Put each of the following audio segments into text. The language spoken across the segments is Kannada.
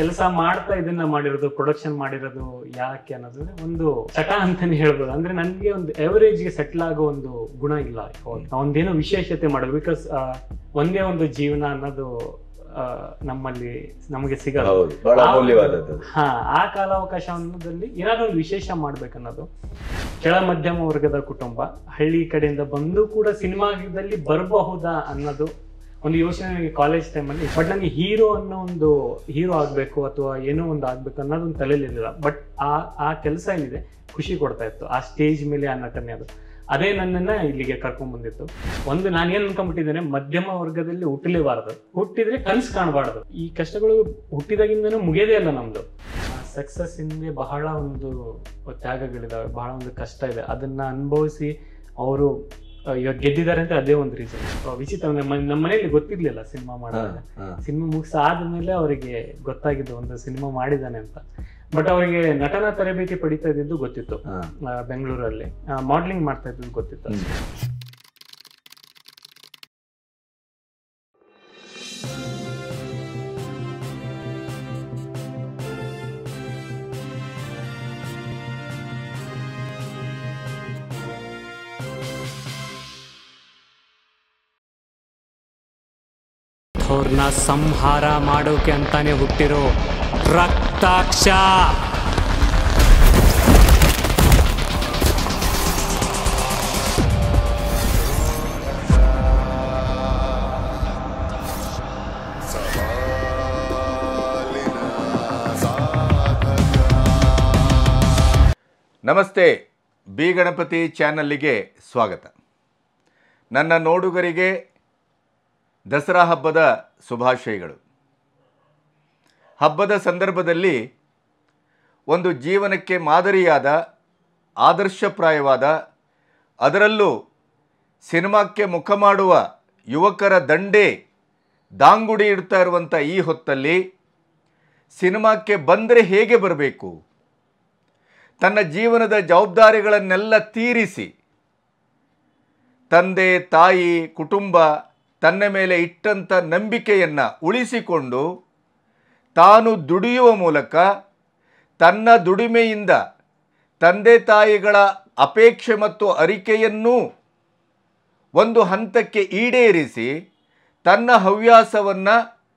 ಕೆಲಸ ಮಾಡ್ತಾ ಇದನ್ನ ಮಾಡಿರೋದು, ಪ್ರೊಡಕ್ಷನ್ ಮಾಡಿರೋದು ಯಾಕೆ ಅನ್ನೋದು ಒಂದು ಚಟ ಅಂತಾನೆ ಹೇಳ್ಬೋದು. ಅಂದ್ರೆ ನನ್ಗೆ ಒಂದು ಎವರೇಜ್ ಗೆ ಸೆಟ್ಲ್ ಆಗೋ ಒಂದು ಗುಣ ಇಲ್ಲ. ಒಂದೇನೋ ವಿಶೇಷತೆ ಮಾಡೋದು, ಬಿಕಾಸ್ ಒಂದೇ ಒಂದು ಜೀವನ ಅನ್ನೋದು ನಮ್ಮಲ್ಲಿ ನಮಗೆ ಸಿಗಲ್ಲ. ಆ ಕಾಲಾವಕಾಶ ಅನ್ನೋದ್ರಲ್ಲಿ ಏನಾದ್ರು ಒಂದು ವಿಶೇಷ ಮಾಡ್ಬೇಕನ್ನೋದು. ಕೆಳ ಮಧ್ಯಮ ವರ್ಗದ ಕುಟುಂಬ, ಹಳ್ಳಿ ಕಡೆಯಿಂದ ಬಂದು ಕೂಡ ಸಿನಿಮಾದಲ್ಲಿ ಬರಬಹುದಾ ಅನ್ನೋದು ಒಂದು ಯೋಚನೆ ನನಗೆ ಕಾಲೇಜ್ ಟೈಮಲ್ಲಿ. ಬಟ್ ನನಗೆ ಹೀರೋ ಅನ್ನೋ ಒಂದು ಹೀರೋ ಆಗ್ಬೇಕು ಅಥವಾ ಏನೋ ಒಂದು ಆಗ್ಬೇಕು ಅನ್ನೋದೊಂದು ತಲೆಯಲ್ಲಿರಲಿಲ್ಲ. ಬಟ್ ಆ ಕೆಲಸ ಏನಿದೆ ಖುಷಿ ಕೊಡ್ತಾ ಇತ್ತು, ಆ ಸ್ಟೇಜ್ ಮೇಲೆ ಆ ನಟನೆ, ಅದೇ ನನ್ನನ್ನ ಇಲ್ಲಿಗೆ ಕರ್ಕೊಂಡ್ ಬಂದಿತ್ತು. ಒಂದು ನಾನೇನ್ ಅನ್ಕೊಂಡ್ಬಿಟ್ಟಿದ್ದೇನೆ, ಮಧ್ಯಮ ವರ್ಗದಲ್ಲಿ ಹುಟ್ಟಲೇಬಾರದು, ಹುಟ್ಟಿದ್ರೆ ಕನಸು ಕಾಣಬಾರದು. ಈ ಕಷ್ಟಗಳು ಹುಟ್ಟಿದಾಗಿಂದನೂ ಮುಗಿಯೋದೇ ಅಲ್ಲ ನಮ್ದು. ಸಕ್ಸಸ್ ಹಿಂದೆ ಬಹಳ ಒಂದು ತ್ಯಾಗಗಳಿದಾವೆ, ಬಹಳ ಒಂದು ಕಷ್ಟ ಇದೆ. ಅದನ್ನ ಅನುಭವಿಸಿ ಅವರು ಇವಾಗ ಗೆದ್ದಿದ್ದಾರೆ ಅಂತ ಅದೇ ಒಂದು ರೀಸನ್. ವಿಚಿತ್ರ, ನಮ್ಮ ಮನೆಯಲ್ಲಿ ಗೊತ್ತಿರ್ಲಿಲ್ಲ ಸಿನಿಮಾ ಮಾಡೋದು. ಸಿನಿಮಾ ಮುಗಿಸಾದ್ಮೇಲೆ ಅವರಿಗೆ ಗೊತ್ತಾಗಿದ್ದು ಒಂದು ಸಿನಿಮಾ ಮಾಡಿದ್ದಾನೆ ಅಂತ. ಬಟ್ ಅವರಿಗೆ ನಟನಾ ತರಬೇತಿ ಪಡಿತಾ ಇದ್ದಿದ್ದು ಗೊತ್ತಿತ್ತು, ಬೆಂಗಳೂರಲ್ಲಿ ಮಾಡ್ಲಿಂಗ್ ಮಾಡ್ತಾ ಇದ್ದು ಗೊತ್ತಿತ್ತು. ಅವ್ರನ್ನ ಸಂಹಾರ ಮಾಡೋಕೆ ಅಂತಾನೆ ಹುಟ್ಟಿರೋ ರಕ್ತಾಕ್ಷ. ನಮಸ್ತೆ, ಬಿ ಗಣಪತಿ ಚಾನಲ್ಲಿಗೆ ಸ್ವಾಗತ. ನನ್ನ ನೋಡುಗರಿಗೆ ದಸರಾ ಹಬ್ಬದ ಶುಭಾಶಯಗಳು. ಹಬ್ಬದ ಸಂದರ್ಭದಲ್ಲಿ ಒಂದು ಜೀವನಕ್ಕೆ ಮಾದರಿಯಾದ, ಆದರ್ಶಪ್ರಾಯವಾದ, ಅದರಲ್ಲೂ ಸಿನಿಮಾಕ್ಕೆ ಮುಖ ಮಾಡುವ ಯುವಕರ ದಂಡೇ ದಾಂಗುಡಿ ಇಡ್ತಾ ಇರುವಂಥ ಈ ಹೊತ್ತಲ್ಲಿ ಸಿನಿಮಾಕ್ಕೆ ಬಂದರೆ ಹೇಗೆ ಬರಬೇಕು, ತನ್ನ ಜೀವನದ ಜವಾಬ್ದಾರಿಗಳನ್ನೆಲ್ಲ ತೀರಿಸಿ ತಂದೆ ತಾಯಿ ಕುಟುಂಬ ತನ್ನ ಮೇಲೆ ಇಟ್ಟಂಥ ನಂಬಿಕೆಯನ್ನು ಉಳಿಸಿಕೊಂಡು ತಾನು ದುಡಿಯುವ ಮೂಲಕ ತನ್ನ ದುಡಿಮೆಯಿಂದ ತಂದೆ ತಾಯಿಗಳ ಅಪೇಕ್ಷೆ ಮತ್ತು ಅರಿಕೆಯನ್ನು ಒಂದು ಹಂತಕ್ಕೆ ಈಡೇರಿಸಿ ತನ್ನ ಹವ್ಯಾಸವನ್ನು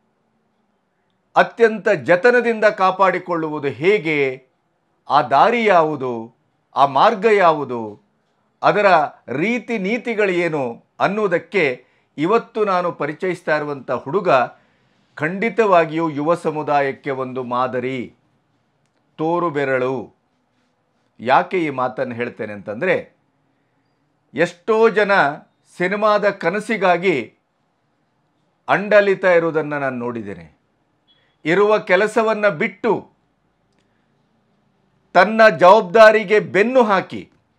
ಅತ್ಯಂತ ಜತನದಿಂದ ಕಾಪಾಡಿಕೊಳ್ಳುವುದು ಹೇಗೆ, ಆ ದಾರಿ ಯಾವುದು, ಆ ಮಾರ್ಗ ಯಾವುದು, ಅದರ ರೀತಿ ನೀತಿಗಳೇನು ಅನ್ನುವುದಕ್ಕೆ ಇವತ್ತು ನಾನು ಪರಿಚಯಿಸ್ತಾ ಇರುವಂಥ ಹುಡುಗ ಖಂಡಿತವಾಗಿಯೂ ಯುವ ಸಮುದಾಯಕ್ಕೆ ಒಂದು ಮಾದರಿ, ತೋರು ಬೆರಳು. ಯಾಕೆ ಈ ಮಾತನ್ನು ಹೇಳ್ತೇನೆ ಅಂತಂದರೆ, ಎಷ್ಟೋ ಜನ ಸಿನಿಮಾದ ಕನಸಿಗಾಗಿ ಅಂಡಲಿತಾ ಇರುವುದನ್ನು ನಾನು ನೋಡಿದ್ದೇನೆ. ಇರುವ ಕೆಲಸವನ್ನು ಬಿಟ್ಟು ತನ್ನ ಜವಾಬ್ದಾರಿಗೆ ಬೆನ್ನು ಹಾಕಿ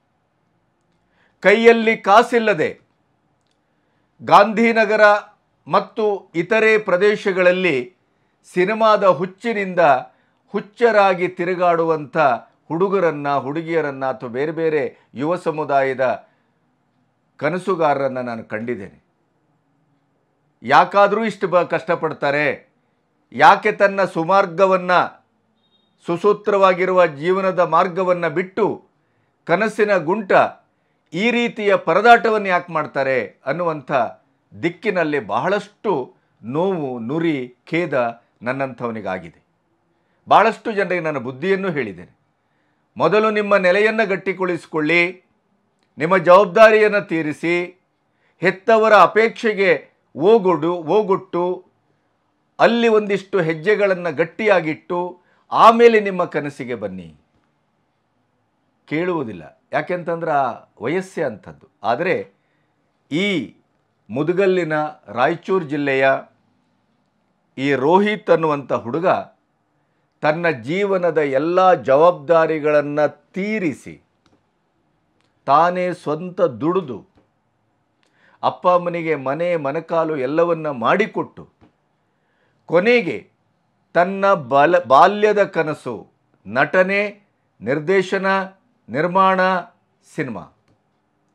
ಕೈಯಲ್ಲಿ ಕಾಸಿಲ್ಲದೆ ಗಾಂಧಿನಗರ ಮತ್ತು ಇತರೆ ಪ್ರದೇಶಗಳಲ್ಲಿ ಸಿನಿಮಾದ ಹುಚ್ಚಿನಿಂದ ಹುಚ್ಚರಾಗಿ ತಿರುಗಾಡುವಂಥ ಹುಡುಗರನ್ನು, ಹುಡುಗಿಯರನ್ನು ಅಥವಾ ಬೇರೆ ಬೇರೆ ಯುವ ಸಮುದಾಯದ ಕನಸುಗಾರರನ್ನು ನಾನು ಕಂಡಿದ್ದೇನೆ. ಯಾಕಾದರೂ ಇಷ್ಟು ಕಷ್ಟಪಡ್ತಾರೆ, ಯಾಕೆ ತನ್ನ ಸುಮಾರ್ಗವನ್ನು, ಸುಸೂತ್ರವಾಗಿರುವ ಜೀವನದ ಮಾರ್ಗವನ್ನು ಬಿಟ್ಟು ಕನಸಿನ ಗುಂಟ ಈ ರೀತಿಯ ಪರದಾಟವನ್ನು ಯಾಕೆ ಮಾಡ್ತಾರೆ ಅನ್ನುವಂಥ ದಿಕ್ಕಿನಲ್ಲಿ ಬಹಳಷ್ಟು ನೋವು, ನುರಿ, ಖೇದ ನನ್ನಂಥವನಿಗಾಗಿದೆ. ಭಾಳಷ್ಟು ಜನರಿಗೆ ನನ್ನ ಬುದ್ಧಿಯನ್ನು ಹೇಳಿದ್ದೇನೆ. ಮೊದಲು ನಿಮ್ಮ ನೆಲೆಯನ್ನು ಗಟ್ಟಿಗೊಳಿಸಿಕೊಳ್ಳಿ, ನಿಮ್ಮ ಜವಾಬ್ದಾರಿಯನ್ನು ತೀರಿಸಿ, ಹೆತ್ತವರ ಅಪೇಕ್ಷೆಗೆ ಓಗೊಟ್ಟು ಅಲ್ಲಿ ಒಂದಿಷ್ಟು ಹೆಜ್ಜೆಗಳನ್ನು ಗಟ್ಟಿಯಾಗಿಟ್ಟು ಆಮೇಲೆ ನಿಮ್ಮ ಕನಸಿಗೆ ಬನ್ನಿ. ಕೇಳುವುದಿಲ್ಲ, ಯಾಕೆಂತಂದ್ರೆ ಆ ವಯಸ್ಸೇ ಅಂಥದ್ದು. ಆದರೆ ಈ ಮುದಗಲ್ಲಿನ ರಾಯಚೂರು ಜಿಲ್ಲೆಯ ಈ ರೋಹಿತ್ ಅನ್ನುವಂಥ ಹುಡುಗ ತನ್ನ ಜೀವನದ ಎಲ್ಲ ಜವಾಬ್ದಾರಿಗಳನ್ನು ತೀರಿಸಿ ತಾನೇ ಸ್ವಂತ ದುಡಿದು ಅಪ್ಪ ಅಮ್ಮನಿಗೆ ಮನೆ ಮನಕಾಲು ಎಲ್ಲವನ್ನ ಮಾಡಿಕೊಟ್ಟು ಕೊನೆಗೆ ತನ್ನ ಬಾಲ್ಯದ ಕನಸು ನಟನೆ, ನಿರ್ದೇಶನ, ನಿರ್ಮಾಣ, ಸಿನಿಮಾ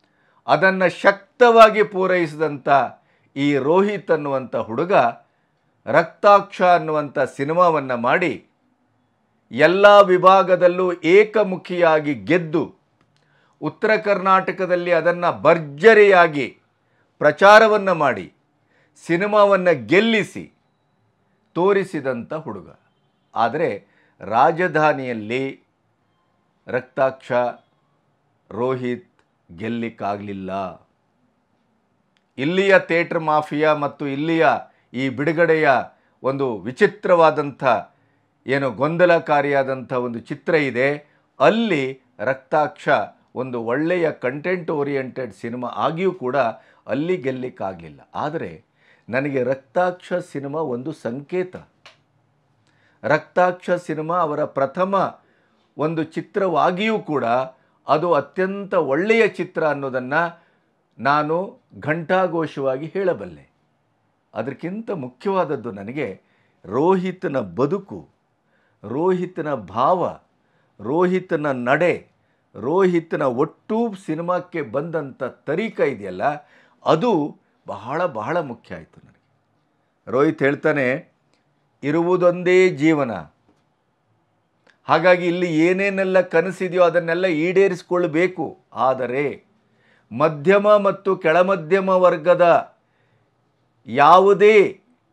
ಅದನ್ನು ಶಕ್ತವಾಗಿ ಪೂರೈಸಿದಂಥ ಈ ರೋಹಿತ್ ಅನ್ನುವಂಥ ಹುಡುಗ ರಕ್ತಾಕ್ಷ ಅನ್ನುವಂಥ ಸಿನಿಮಾವನ್ನು ಮಾಡಿ ಎಲ್ಲ ವಿಭಾಗದಲ್ಲೂ ಏಕಮುಖಿಯಾಗಿ ಗೆದ್ದು ಉತ್ತರ ಕರ್ನಾಟಕದಲ್ಲಿ ಅದನ್ನು ಭರ್ಜರಿಯಾಗಿ ಪ್ರಚಾರವನ್ನು ಮಾಡಿ ಸಿನಿಮಾವನ್ನು ಗೆಲ್ಲಿಸಿ ತೋರಿಸಿದಂಥ ಹುಡುಗ. ಆದರೆ ರಾಜಧಾನಿಯಲ್ಲಿ ರಕ್ತಾಕ್ಷ ರೋಹಿತ್ ಗೆಲ್ಲಿಕ್ಕಾಗಲಿಲ್ಲ. ಇಲ್ಲಿಯ ಥಿಯೇಟರ್ ಮಾಫಿಯಾ ಮತ್ತು ಇಲ್ಲಿಯ ಈ ಬಿಡುಗಡೆಯ ಒಂದು ವಿಚಿತ್ರವಾದಂಥ ಏನು ಗೊಂದಲಕಾರಿಯಾದಂಥ ಒಂದು ಚಿತ್ರ ಇದೆ, ಅಲ್ಲಿ ರಕ್ತಾಕ್ಷ ಒಂದು ಒಳ್ಳೆಯ ಕಂಟೆಂಟ್ ಓರಿಯೆಂಟೆಡ್ ಸಿನಿಮಾ ಆಗಿಯೂ ಕೂಡ ಅಲ್ಲಿ ಗೆಲ್ಲಿಕ್ಕಾಗಲಿಲ್ಲ. ಆದರೆ ನನಗೆ ರಕ್ತಾಕ್ಷ ಸಿನಿಮಾ ಒಂದು ಸಂಕೇತ. ರಕ್ತಾಕ್ಷ ಸಿನಿಮಾ ಅವರ ಪ್ರಥಮ ಒಂದು ಚಿತ್ರವಾಗಿಯೂ ಕೂಡ ಅದು ಅತ್ಯಂತ ಒಳ್ಳೆಯ ಚಿತ್ರ ಅನ್ನೋದನ್ನು ನಾನು ಘಂಟಾಘೋಷವಾಗಿ ಹೇಳಬಲ್ಲೆ. ಅದಕ್ಕಿಂತ ಮುಖ್ಯವಾದದ್ದು ನನಗೆ ರೋಹಿತನ ಬದುಕು, ರೋಹಿತನ ಭಾವ, ರೋಹಿತನ ನಡೆ, ರೋಹಿತನ ಒಟ್ಟು ಸಿನಿಮಾಕ್ಕೆ ಬಂದಂಥ ತರೀಕ ಇದೆಯಲ್ಲ, ಅದು ಬಹಳ ಬಹಳ ಮುಖ್ಯ ಆಯಿತು ನನಗೆ. ರೋಹಿತ್ ಹೇಳ್ತಾನೆ, ಇರುವುದೊಂದೇ ಜೀವನ, ಹಾಗಾಗಿ ಇಲ್ಲಿ ಏನೇನೆಲ್ಲ ಕನಸಿದೆಯೋ ಅದನ್ನೆಲ್ಲ ಈಡೇರಿಸಿಕೊಳ್ಳಬೇಕು. ಆದರೆ ಮಧ್ಯಮ ಮತ್ತು ಕೆಳಮಧ್ಯಮ ವರ್ಗದ ಯಾವುದೇ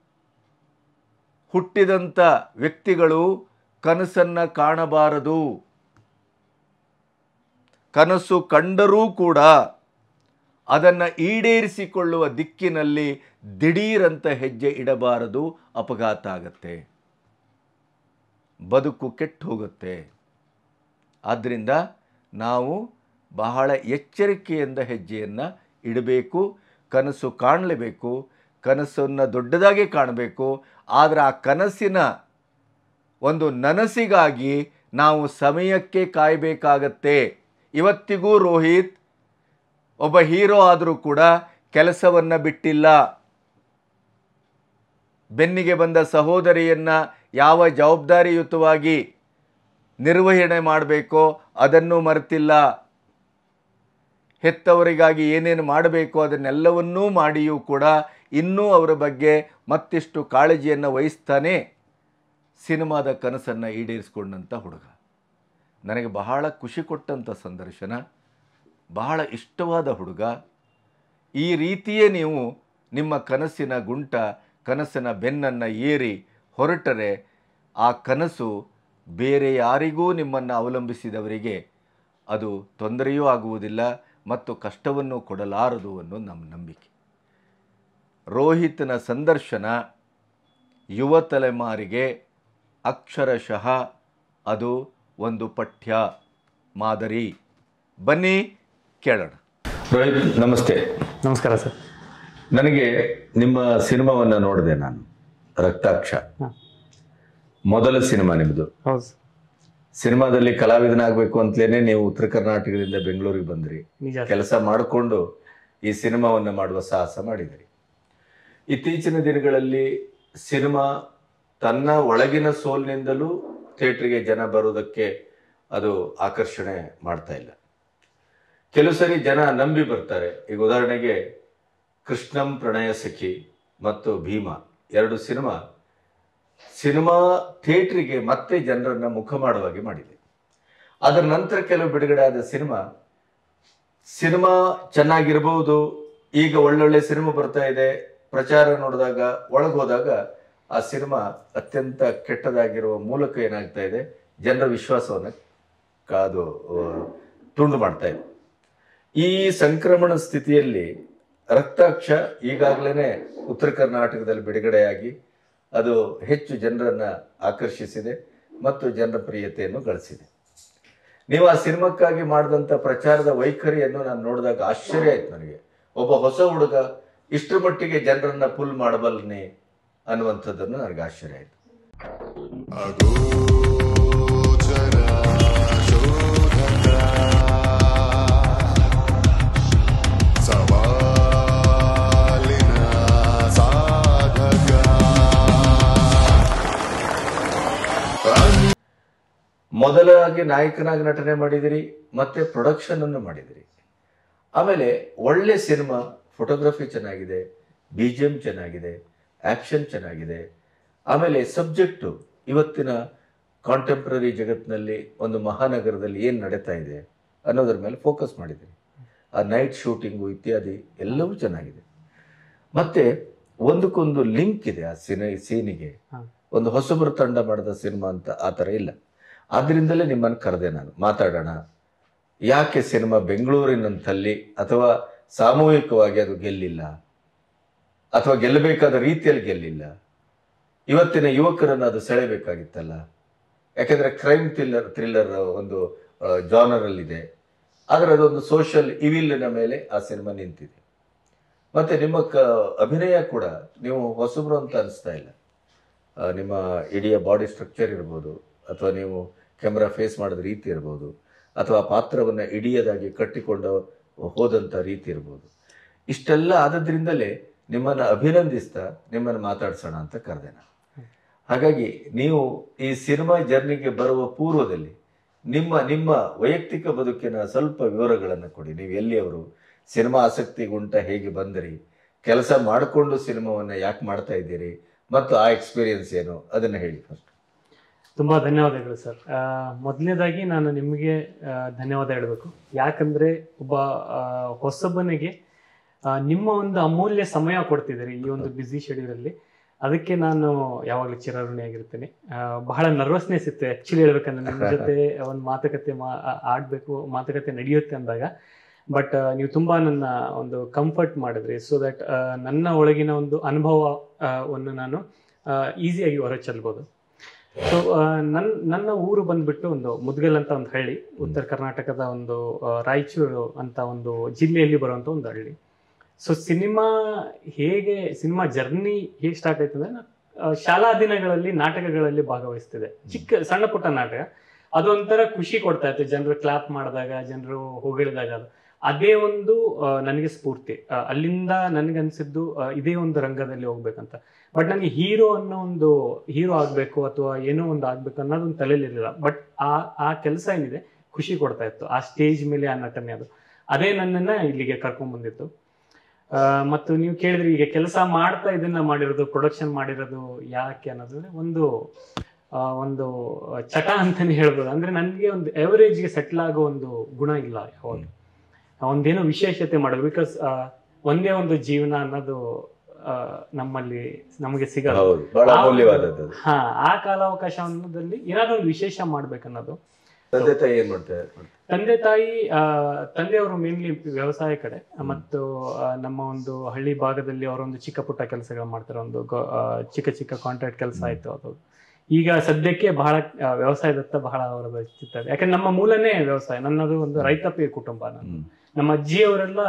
ಹುಟ್ಟಿದಂಥ ವ್ಯಕ್ತಿಗಳು ಕನಸನ್ನು ಕಾಣಬಾರದು. ಕನಸು ಕಂಡರೂ ಕೂಡ ಅದನ್ನು ಈಡೇರಿಸಿಕೊಳ್ಳುವ ದಿಕ್ಕಿನಲ್ಲಿ ದಿಢೀರಂತ ಹೆಜ್ಜೆ ಇಡಬಾರದು. ಅಪಘಾತ ಆಗತ್ತೆ, ಬದುಕು ಕೆಟ್ಟು ಹೋಗುತ್ತೆ. ಆದ್ದರಿಂದ ನಾವು ಬಹಳ ಎಚ್ಚರಿಕೆಯಿಂದ ಹೆಜ್ಜೆಯನ್ನು ಇಡಬೇಕು. ಕನಸು ಕಾಣಲೇಬೇಕು, ಕನಸನ್ನು ದೊಡ್ಡದಾಗಿ ಕಾಣಬೇಕು. ಆದರೆ ಆ ಕನಸಿನ ಒಂದು ನನಸಿಗಾಗಿ ನಾವು ಸಮಯಕ್ಕೆ ಕಾಯಬೇಕಾಗತ್ತೆ. ಇವತ್ತಿಗೂ ರೋಹಿತ್ ಒಬ್ಬ ಹೀರೋ ಆದರೂ ಕೂಡ ಕೆಲಸವನ್ನು ಬಿಟ್ಟಿಲ್ಲ. ಬೆನ್ನಿಗೆ ಬಂದ ಸಹೋದರಿಯನ್ನು ಯಾವ ಜವಾಬ್ದಾರಿಯುತವಾಗಿ ನಿರ್ವಹಣೆ ಮಾಡಬೇಕೋ ಅದನ್ನು ಮರೆತಿಲ್ಲ. ಹೆತ್ತವರಿಗಾಗಿ ಏನೇನು ಮಾಡಬೇಕೋ ಅದನ್ನೆಲ್ಲವನ್ನೂ ಮಾಡಿಯೂ ಕೂಡ ಇನ್ನೂ ಅವರ ಬಗ್ಗೆ ಮತ್ತಿಷ್ಟು ಕಾಳಜಿಯನ್ನು ವಹಿಸ್ತಾನೆ ಸಿನಿಮಾದ ಕನಸನ್ನು ಈಡೇರಿಸಿಕೊಂಡಂಥ ಹುಡುಗ. ನನಗೆ ಬಹಳ ಖುಷಿ ಕೊಟ್ಟಂಥ ಸಂದರ್ಶನ, ಬಹಳ ಇಷ್ಟವಾದ ಹುಡುಗ. ಈ ರೀತಿಯೇ ನೀವು ನಿಮ್ಮ ಕನಸಿನ ಗುಂಟ, ಕನಸಿನ ಬೆನ್ನನ್ನು ಏರಿ ಹೊರಟರೆ ಆ ಕನಸು ಬೇರೆ ಯಾರಿಗೂ ನಿಮ್ಮನ್ನು ಅವಲಂಬಿಸಿದವರಿಗೆ ಅದು ತೊಂದರೆಯೂ ಆಗುವುದಿಲ್ಲ ಮತ್ತು ಕಷ್ಟವನ್ನು ಕೊಡಲಾರದು ಅನ್ನೋ ನಮ್ಮ ನಂಬಿಕೆ. ರೋಹಿತನ ಸಂದರ್ಶನ ಯುವ ತಲೆಮಾರಿಗೆ ಅಕ್ಷರಶಃ ಅದು ಒಂದು ಪಠ್ಯ ಮಾದರಿ. ಬನ್ನಿ ಕೇಳೋಣ. ರೋಹಿತ್, ನಮಸ್ತೆ. ನಮಸ್ಕಾರ ಸರ್. ನನಗೆ ನಿಮ್ಮ ಸಿನಿಮಾವನ್ನು ನೋಡಿದೆ ನಾನು, ರಕ್ತಾಕ್ಷ. ಮೊದಲ ಸಿನಿಮಾ ನಿಮ್ಮದು. ಹೌದು. ಸಿನಿಮಾದಲ್ಲಿ ಕಲಾವಿದನಾಗಬೇಕು ಅಂತಲೇ ನೀವು ಉತ್ತರ ಕರ್ನಾಟಕದಿಂದ ಬೆಂಗಳೂರಿಗೆ ಬಂದ್ರಿ. ಕೆಲಸ ಮಾಡಿಕೊಂಡು ಈ ಸಿನಿಮಾವನ್ನು ಮಾಡುವ ಸಾಹಸ ಮಾಡಿದಿರಿ. ಇತ್ತೀಚಿನ ದಿನಗಳಲ್ಲಿ ಸಿನಿಮಾ ತನ್ನ ಒಳಗಿನ ಸೋಲಿನಿಂದಲೂ ಥಿಯೇಟ್ರಿಗೆ ಜನ ಬರೋದಕ್ಕೆ ಅದು ಆಕರ್ಷಣೆ ಮಾಡ್ತಾ ಇಲ್ಲ. ಕೆಲವು ಸರಿ ಜನ ನಂಬಿ ಬರ್ತಾರೆ. ಈಗ ಉದಾಹರಣೆಗೆ ಕೃಷ್ಣಂ ಪ್ರಣಯ ಸಖಿ ಮತ್ತು ಭೀಮಾ ಎರಡು ಸಿನಿಮಾ ಥಿಯೇಟ್ರಿಗೆ ಮತ್ತೆ ಜನರನ್ನ ಮುಖ ಮಾಡುವಾಗೆ ಮಾಡಿದೆ. ಅದರ ನಂತರ ಕೆಲವು ಬಿಡುಗಡೆ ಆದ ಸಿನಿಮಾ ಚೆನ್ನಾಗಿರ್ಬಹುದು, ಈಗ ಒಳ್ಳೊಳ್ಳೆ ಸಿನಿಮಾ ಬರ್ತಾ ಇದೆ, ಪ್ರಚಾರ ನೋಡಿದಾಗ ಒಳಗೋದಾಗ ಆ ಸಿನಿಮಾ ಅತ್ಯಂತ ಕೆಟ್ಟದಾಗಿರುವ ಮೂಲಕ ಏನಾಗ್ತಾ ಇದೆ, ಜನರ ವಿಶ್ವಾಸವನ್ನು ಕಾದು ತುಂಡು ಮಾಡ್ತಾ ಇದೆ. ಈ ಸಂಕ್ರಮಣ ಸ್ಥಿತಿಯಲ್ಲಿ ರಕ್ತಾಕ್ಷ ಈಗಾಗಲೇ ಉತ್ತರ ಕರ್ನಾಟಕದಲ್ಲಿ ಬಿಡುಗಡೆಯಾಗಿ ಅದು ಹೆಚ್ಚು ಜನರನ್ನು ಆಕರ್ಷಿಸಿದೆ ಮತ್ತು ಜನರ ಪ್ರಿಯತೆಯನ್ನು ಗಳಿಸಿದೆ. ನೀವು ಆ ಸಿನಿಮಾಕ್ಕಾಗಿ ಮಾಡಿದಂಥ ಪ್ರಚಾರದ ವೈಖರಿಯನ್ನು ನಾನು ನೋಡಿದಾಗ ಆಶ್ಚರ್ಯ ಆಯ್ತು ನನಗೆ. ಒಬ್ಬ ಹೊಸ ಹುಡುಗ ಇಷ್ಟರ ಮಟ್ಟಿಗೆ ಜನರನ್ನ ಪುಲ್ ಮಾಡಬಲ್ಲನೆ ಅನ್ನುವಂಥದ್ದನ್ನು ನನಗೆ ಆಶ್ಚರ್ಯ ಆಯಿತು. ಮೊದಲಾಗಿ ನಾಯಕನಾಗಿ ನಟನೆ ಮಾಡಿದಿರಿ, ಮತ್ತೆ ಪ್ರೊಡಕ್ಷನ್ ಅನ್ನು ಮಾಡಿದಿರಿ. ಆಮೇಲೆ ಒಳ್ಳೆ ಸಿನಿಮಾ, ಫೋಟೋಗ್ರಫಿ ಚೆನ್ನಾಗಿದೆ, BGM ಚೆನ್ನಾಗಿದೆ, ಆಕ್ಷನ್ ಚೆನ್ನಾಗಿದೆ, ಆಮೇಲೆ ಸಬ್ಜೆಕ್ಟು ಇವತ್ತಿನ ಕಾಂಟೆಂಪ್ರರಿ ಜಗತ್ತಿನಲ್ಲಿ ಒಂದು ಮಹಾನಗರದಲ್ಲಿ ಏನು ನಡೀತಾ ಇದೆ ಅನ್ನೋದ್ರ ಮೇಲೆ ಫೋಕಸ್ ಮಾಡಿದ್ದೀನಿ. ಆ ನೈಟ್ ಶೂಟಿಂಗು ಇತ್ಯಾದಿ ಎಲ್ಲವೂ ಚೆನ್ನಾಗಿದೆ. ಮತ್ತೆ ಒಂದಕ್ಕೊಂದು ಲಿಂಕ್ ಇದೆ ಆ ಸೀನಿಗೆ. ಒಂದು ಹೊಸಬರು ತಂಡ ಮಾಡಿದ ಸಿನಿಮಾ ಅಂತ ಆ ಥರ ಇಲ್ಲ. ಆದ್ರಿಂದಲೇ ನಿಮ್ಮನ್ನು ಕರೆದೆ ನಾನು, ಮಾತಾಡೋಣ. ಯಾಕೆ ಸಿನಿಮಾ ಬೆಂಗಳೂರಿನಂತಲ್ಲಿ ಅಥವಾ ಸಾಮೂಹಿಕವಾಗಿ ಅದು ಗೆಲ್ಲಿಲ್ಲ, ಅಥವಾ ಗೆಲ್ಲಬೇಕಾದ ರೀತಿಯಲ್ಲಿ ಗೆಲ್ಲಿಲ್ಲ? ಇವತ್ತಿನ ಯುವಕರನ್ನು ಅದು ಸೆಳೆಬೇಕಾಗಿತ್ತಲ್ಲ. ಯಾಕೆಂದ್ರೆ ಕ್ರೈಮ್ ಥ್ರಿಲ್ಲರ್ ಒಂದು ಜಾನರಲ್ಲಿದೆ, ಆದರೆ ಅದೊಂದು ಸೋಷಿಯಲ್ ಇವಿಲ್ನ ಮೇಲೆ ಆ ಸಿನಿಮಾ ನಿಂತಿದೆ. ಮತ್ತೆ ನಿಮ್ಮ ಅಭಿನಯ ಕೂಡ ನೀವು ಹೊಸಬ್ರು ಅಂತ ಅನಿಸ್ತಾ ಇಲ್ಲ. ನಿಮ್ಮ ಇಡೀ ಬಾಡಿ ಸ್ಟ್ರಕ್ಚರ್ ಇರ್ಬೋದು, ಅಥವಾ ನೀವು ಕ್ಯಾಮ್ರಾ ಫೇಸ್ ಮಾಡಿದ ರೀತಿ ಇರ್ಬೋದು, ಅಥವಾ ಪಾತ್ರವನ್ನು ಇಡಿಯದಾಗಿ ಕಟ್ಟಿಕೊಂಡು ಹೋದಂಥ ರೀತಿ ಇರ್ಬೋದು. ಇಷ್ಟೆಲ್ಲ ಆದದ್ರಿಂದಲೇ ನಿಮ್ಮನ್ನು ಅಭಿನಂದಿಸ್ತಾ ನಿಮ್ಮನ್ನು ಮಾತಾಡ್ಸೋಣ ಅಂತ ಕರೆದೆ ನಾನು. ಹಾಗಾಗಿ ನೀವು ಈ ಸಿನಿಮಾ ಜರ್ನಿಗೆ ಬರುವ ಪೂರ್ವದಲ್ಲಿ ನಿಮ್ಮ ವೈಯಕ್ತಿಕ ಬದುಕಿನ ಸ್ವಲ್ಪ ವಿವರಗಳನ್ನು ಕೊಡಿ. ನೀವು ಎಲ್ಲಿಯವರು, ಸಿನಿಮಾ ಆಸಕ್ತಿಗುಂಟ ಹೇಗೆ ಬಂದಿರಿ, ಕೆಲಸ ಮಾಡಿಕೊಂಡು ಸಿನಿಮಾವನ್ನು ಯಾಕೆ ಮಾಡ್ತಾ ಇದ್ದೀರಿ, ಮತ್ತು ಆ ಎಕ್ಸ್ಪೀರಿಯನ್ಸ್ ಏನು ಅದನ್ನು ಹೇಳಿ ಫಸ್ಟ್. ತುಂಬಾ ಧನ್ಯವಾದಗಳು ಸರ್. ಮೊದಲನೇದಾಗಿ ನಾನು ನಿಮಗೆ ಧನ್ಯವಾದ ಹೇಳಬೇಕು. ಯಾಕಂದ್ರೆ ಒಬ್ಬ ಹೊಸಬನಿಗೆ ನಿಮ್ಮ ಒಂದು ಅಮೂಲ್ಯ ಸಮಯ ಕೊಡ್ತಿದ್ದೀರಿ ಈ ಒಂದು ಬ್ಯುಸಿ ಶೆಡ್ಯೂಲಲ್ಲಿ. ಅದಕ್ಕೆ ನಾನು ಯಾವಾಗಲೂ ಚಿರಋಣಿಯಾಗಿರ್ತೇನೆ. ಬಹಳ ನರ್ವಸ್ನೆಸ್ ಇತ್ತು ಆ್ಯಕ್ಚುಲಿ ಹೇಳ್ಬೇಕಂದ್ರೆ, ನಿಮ್ಮ ಜೊತೆ ಒಂದು ಮಾತುಕತೆ ನಡೆಯುತ್ತೆ ಅಂದಾಗ. ಬಟ್ ನೀವು ತುಂಬಾ ನನ್ನ ಒಂದು ಕಂಫರ್ಟ್ ಮಾಡಿದ್ರಿ, ಸೊ ದಟ್ ನನ್ನ ಒಳಗಿನ ಒಂದು ಅನುಭವವನ್ನು ನಾನು ಈಸಿಯಾಗಿ ಹೊರಚೆಲ್ಬೋದು. ಸೊ ನನ್ನ ಊರು ಬಂದ್ಬಿಟ್ಟು ಒಂದು ಮುದ್ಗಲ್ ಅಂತ ಒಂದು ಹಳ್ಳಿ, ಉತ್ತರ ಕರ್ನಾಟಕದ ಒಂದು ರಾಯಚೂರು ಅಂತ ಒಂದು ಜಿಲ್ಲೆಯಲ್ಲಿ ಬರುವಂತ ಒಂದು ಹಳ್ಳಿ. ಸೊ ಸಿನಿಮಾ ಜರ್ನಿ ಹೇಗೆ ಸ್ಟಾರ್ಟ್ ಆಯ್ತು ಅಂದ್ರೆ, ಶಾಲಾ ದಿನಗಳಲ್ಲಿ ನಾಟಕಗಳಲ್ಲಿ ಭಾಗವಹಿಸ್ತಿದೆ. ಸಣ್ಣ ಪುಟ್ಟ ನಾಟಕ, ಅದೊಂಥರ ಖುಷಿ ಕೊಡ್ತಾ ಇತ್ತು. ಜನರು ಕ್ಲಾಪ್ ಮಾಡಿದಾಗ, ಜನರು ಹೊಗಳಿದಾಗ, ಅದೇ ಒಂದು ನನಗೆ ಸ್ಫೂರ್ತಿ. ಅಲ್ಲಿಂದ ನನಗನ್ಸಿದ್ದು ಇದೇ ಒಂದು ರಂಗದಲ್ಲಿ ಹೋಗ್ಬೇಕಂತ. ಬಟ್ ನನಗೆ ಹೀರೋ ಆಗ್ಬೇಕು ಅಥವಾ ಏನೋ ಒಂದು ಆಗ್ಬೇಕು ಅನ್ನೋದೊಂದು ತಲೆಯಲ್ಲಿರಲಿಲ್ಲ. ಬಟ್ ಆ ಕೆಲಸ ಏನಿದೆ ಖುಷಿ ಕೊಡ್ತಾ ಇತ್ತು, ಆ ಸ್ಟೇಜ್ ಮೇಲೆ ಆ ನಟನೆ, ಅದೇ ನನ್ನನ್ನ ಇಲ್ಲಿಗೆ ಕರ್ಕೊಂಡ್ ಬಂದಿತ್ತು. ಮತ್ತು ನೀವು ಕೇಳಿದ್ರೆ ಈಗ ಕೆಲಸ ಮಾಡ್ತಾ ಇದನ್ನ ಮಾಡಿರೋದು, ಪ್ರೊಡಕ್ಷನ್ ಮಾಡಿರೋದು ಯಾಕೆ ಅನ್ನೋದು ಒಂದು ಚಟ ಅಂತಾನೆ ಹೇಳ್ಬೋದು. ಅಂದ್ರೆ ನನಗೆ ಒಂದು ಎವರೇಜ್ಗೆ ಸೆಟ್ಲ್ ಆಗೋ ಒಂದು ಗುಣ ಇಲ್ಲ. ಯಾವಾಗ ಒಂದೇನೋ ವಿಶೇಷತೆ ಮಾಡೋದು, ಬಿಕಾಸ್ ಒಂದೇ ಒಂದು ಜೀವನ ಅನ್ನೋದು ನಮಗೆ ಸಿಗಲ್ಲ. ಆ ಕಾಲಾವಕಾಶ ಅನ್ನೋದಲ್ಲಿ ಏನಾದ್ರು ಒಂದು ವಿಶೇಷ ಮಾಡ್ಬೇಕನ್ನೋದು. ತಂದೆಯವರು ಮೇನ್ಲಿ ವ್ಯವಸಾಯ ಕಡೆ, ಮತ್ತು ನಮ್ಮ ಒಂದು ಹಳ್ಳಿ ಭಾಗದಲ್ಲಿ ಅವರೊಂದು ಚಿಕ್ಕ ಪುಟ್ಟ ಕೆಲಸಗಳು ಮಾಡ್ತಾರೆ. ಒಂದು ಚಿಕ್ಕ ಕಾಂಟ್ರಾಕ್ಟ್ ಕೆಲಸ ಆಯ್ತು. ಅದು ಈಗ ಸದ್ಯಕ್ಕೆ ಬಹಳ ವ್ಯವಸಾಯದತ್ತ ಬಹಳ ಅವರದ್ದು ಚಿತ್ತ ಇದೆ. ಯಾಕಂದ್ರೆ ನಮ್ಮ ಮೂಲನೇ ವ್ಯವಸಾಯ. ನನ್ನದು ಒಂದು ರೈತಾಪಿ ಕುಟುಂಬ. ನಮ್ಮ ಅಜ್ಜಿಯವರೆಲ್ಲ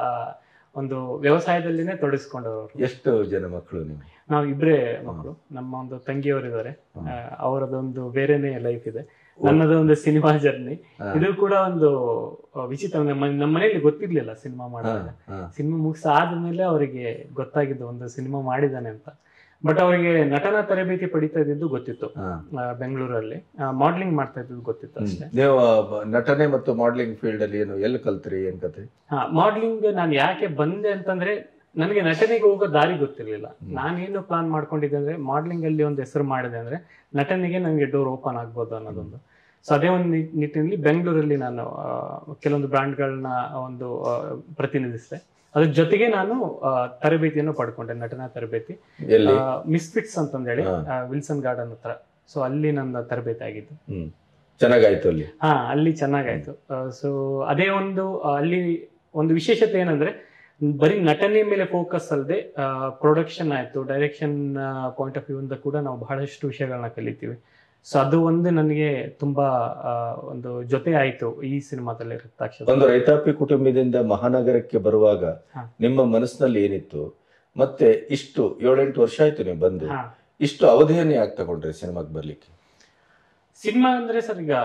ಒಂದು ವ್ಯವಸಾಯದಲ್ಲಿನೇ ತೊಡಗಿಸ್ಕೊಂಡವರು. ಎಷ್ಟು ಜನ ಮಕ್ಕಳು ನೀವು? ನಾವು ಇಬ್ಬರೇ ಮಕ್ಕಳು. ನಮ್ಮ ಒಂದು ತಂಗಿಯವರಿದ್ದಾರೆ, ಅವರದೊಂದು ಬೇರೆನೆ ಲೈಫ್ ಇದೆ. ನನ್ನದೊಂದು ಸಿನಿಮಾ ಜರ್ನಿ. ಇದು ಕೂಡ ಒಂದು ವಿಚಿತ್ರ. ನಮ್ಮ ಮನೆಯಲ್ಲಿ ಗೊತ್ತಿರ್ಲಿಲ್ಲ ಸಿನಿಮಾ ಮಾಡೋದು. ಸಿನಿಮಾ ಮುಗಿಸಾದ್ಮೇಲೆ ಅವರಿಗೆ ಗೊತ್ತಾಗಿದ್ದು ಒಂದು ಸಿನಿಮಾ ಮಾಡಿದ್ದಾನೆ ಅಂತ. ಬಟ್ ಅವರಿಗೆ ನಟನಾ ತರಬೇತಿ ಪಡಿತಾ ಇದ್ದಿದ್ದು ಗೊತ್ತಿತ್ತು, ಬೆಂಗಳೂರಲ್ಲಿ ಮಾಡ್ಲಿಂಗ್ ಮಾಡ್ತಾ ಇದ್ದು ಗೊತ್ತಿತ್ತು ಅಷ್ಟೇ. ನೀವು ನಟನೆ ಮತ್ತು ಮಾಡ್ಲಿಂಗ್ ಫೀಲ್ಡ್ ಅಲ್ಲಿ ಎಲ್ಲಿ ಕಲ್ತ್ರಿ, ಏನ್ ಕತೆ? ಮಾಡ್ಲಿಂಗ್ ನಾನು ಯಾಕೆ ಬಂದೆ ಅಂತಂದ್ರೆ, ನನಗೆ ನಟನೆಗೆ ಹೋಗೋ ದಾರಿ ಗೊತ್ತಿರ್ಲಿಲ್ಲ. ನಾನೇನು ಪ್ಲಾನ್ ಮಾಡ್ಕೊಂಡಿದ್ದೆ ಅಂದ್ರೆ, ಮಾಡ್ಲಿಂಗ್ ಅಲ್ಲಿ ಒಂದು ಹೆಸರು ಮಾಡಿದೆ ಅಂದ್ರೆ ನಟನೆಗೆ ನನಗೆ ಡೋರ್ ಓಪನ್ ಆಗ್ಬೋದು ಅನ್ನೋದೊಂದು. ಸೊ ಅದೇ ಒಂದು ನಿಟ್ಟಿನಲ್ಲಿ ಬೆಂಗಳೂರಲ್ಲಿ ನಾನು ಕೆಲವೊಂದು ಬ್ರ್ಯಾಂಡ್ಗಳನ್ನ ಒಂದು ಪ್ರತಿನಿಧಿಸಿದೆ. ಅದ್ರ ಜೊತೆಗೆ ನಾನು ತರಬೇತಿಯನ್ನು ಪಡ್ಕೊಂಡೆ, ನಟನಾ ತರಬೇತಿ. ಮಿಸ್ಫಿಟ್ಸ್ ಅಂತಂದೇಳಿ ವಿಲ್ಸನ್ ಗಾರ್ಡನ್ ಹತ್ರ. ಸೊ ಅಲ್ಲಿ ನನ್ನ ತರಬೇತಿ ಆಗಿತ್ತು. ಚೆನ್ನಾಗಾಯ್ತು ಅಲ್ಲಿ? ಅಲ್ಲಿ ಚೆನ್ನಾಗಾಯ್ತು. ಸೊ ಅದೇ ಅಲ್ಲಿ ಒಂದು ವಿಶೇಷತೆ ಏನಂದ್ರೆ, ಬರೀ ನಟನೆ ಮೇಲೆ ಫೋಕಸ್ ಅಲ್ಲದೆ ಪ್ರೊಡಕ್ಷನ್ ಆಯ್ತು, ಡೈರೆಕ್ಷನ್ ಪಾಯಿಂಟ್ ಆಫ್ ವ್ಯೂ ಇಂದ ಕೂಡ ನಾವು ಬಹಳಷ್ಟು ವಿಷಯಗಳನ್ನ ಕಲಿತೀವಿ. ಸೊ ಅದು ಒಂದು ನನಗೆ ತುಂಬಾ ಒಂದು ಜೊತೆ ಆಯ್ತು ಈ ಸಿನಿಮಾದಲ್ಲಿ. ಒಂದು ರೈತಾಪಿ ಕುಟುಂಬದಿಂದ ಮಹಾನಗರಕ್ಕೆ ಬರುವಾಗ ನಿಮ್ಮ ಮನಸ್ಸಿನಲ್ಲಿ ಏನಿತ್ತು? ಮತ್ತೆ ಇಷ್ಟು 7-8 ವರ್ಷ ಆಯ್ತು ನೀವು ಬಂದು, ಇಷ್ಟು ಅವಧಿಯನ್ನು ಯಾಕೆ ತಗೊಂಡ್ರಿ ಸಿನಿಮಾಗೆ ಬರ್ಲಿಕ್ಕೆ? ಸಿನಿಮಾ ಅಂದ್ರೆ ಸರ್, ಈಗ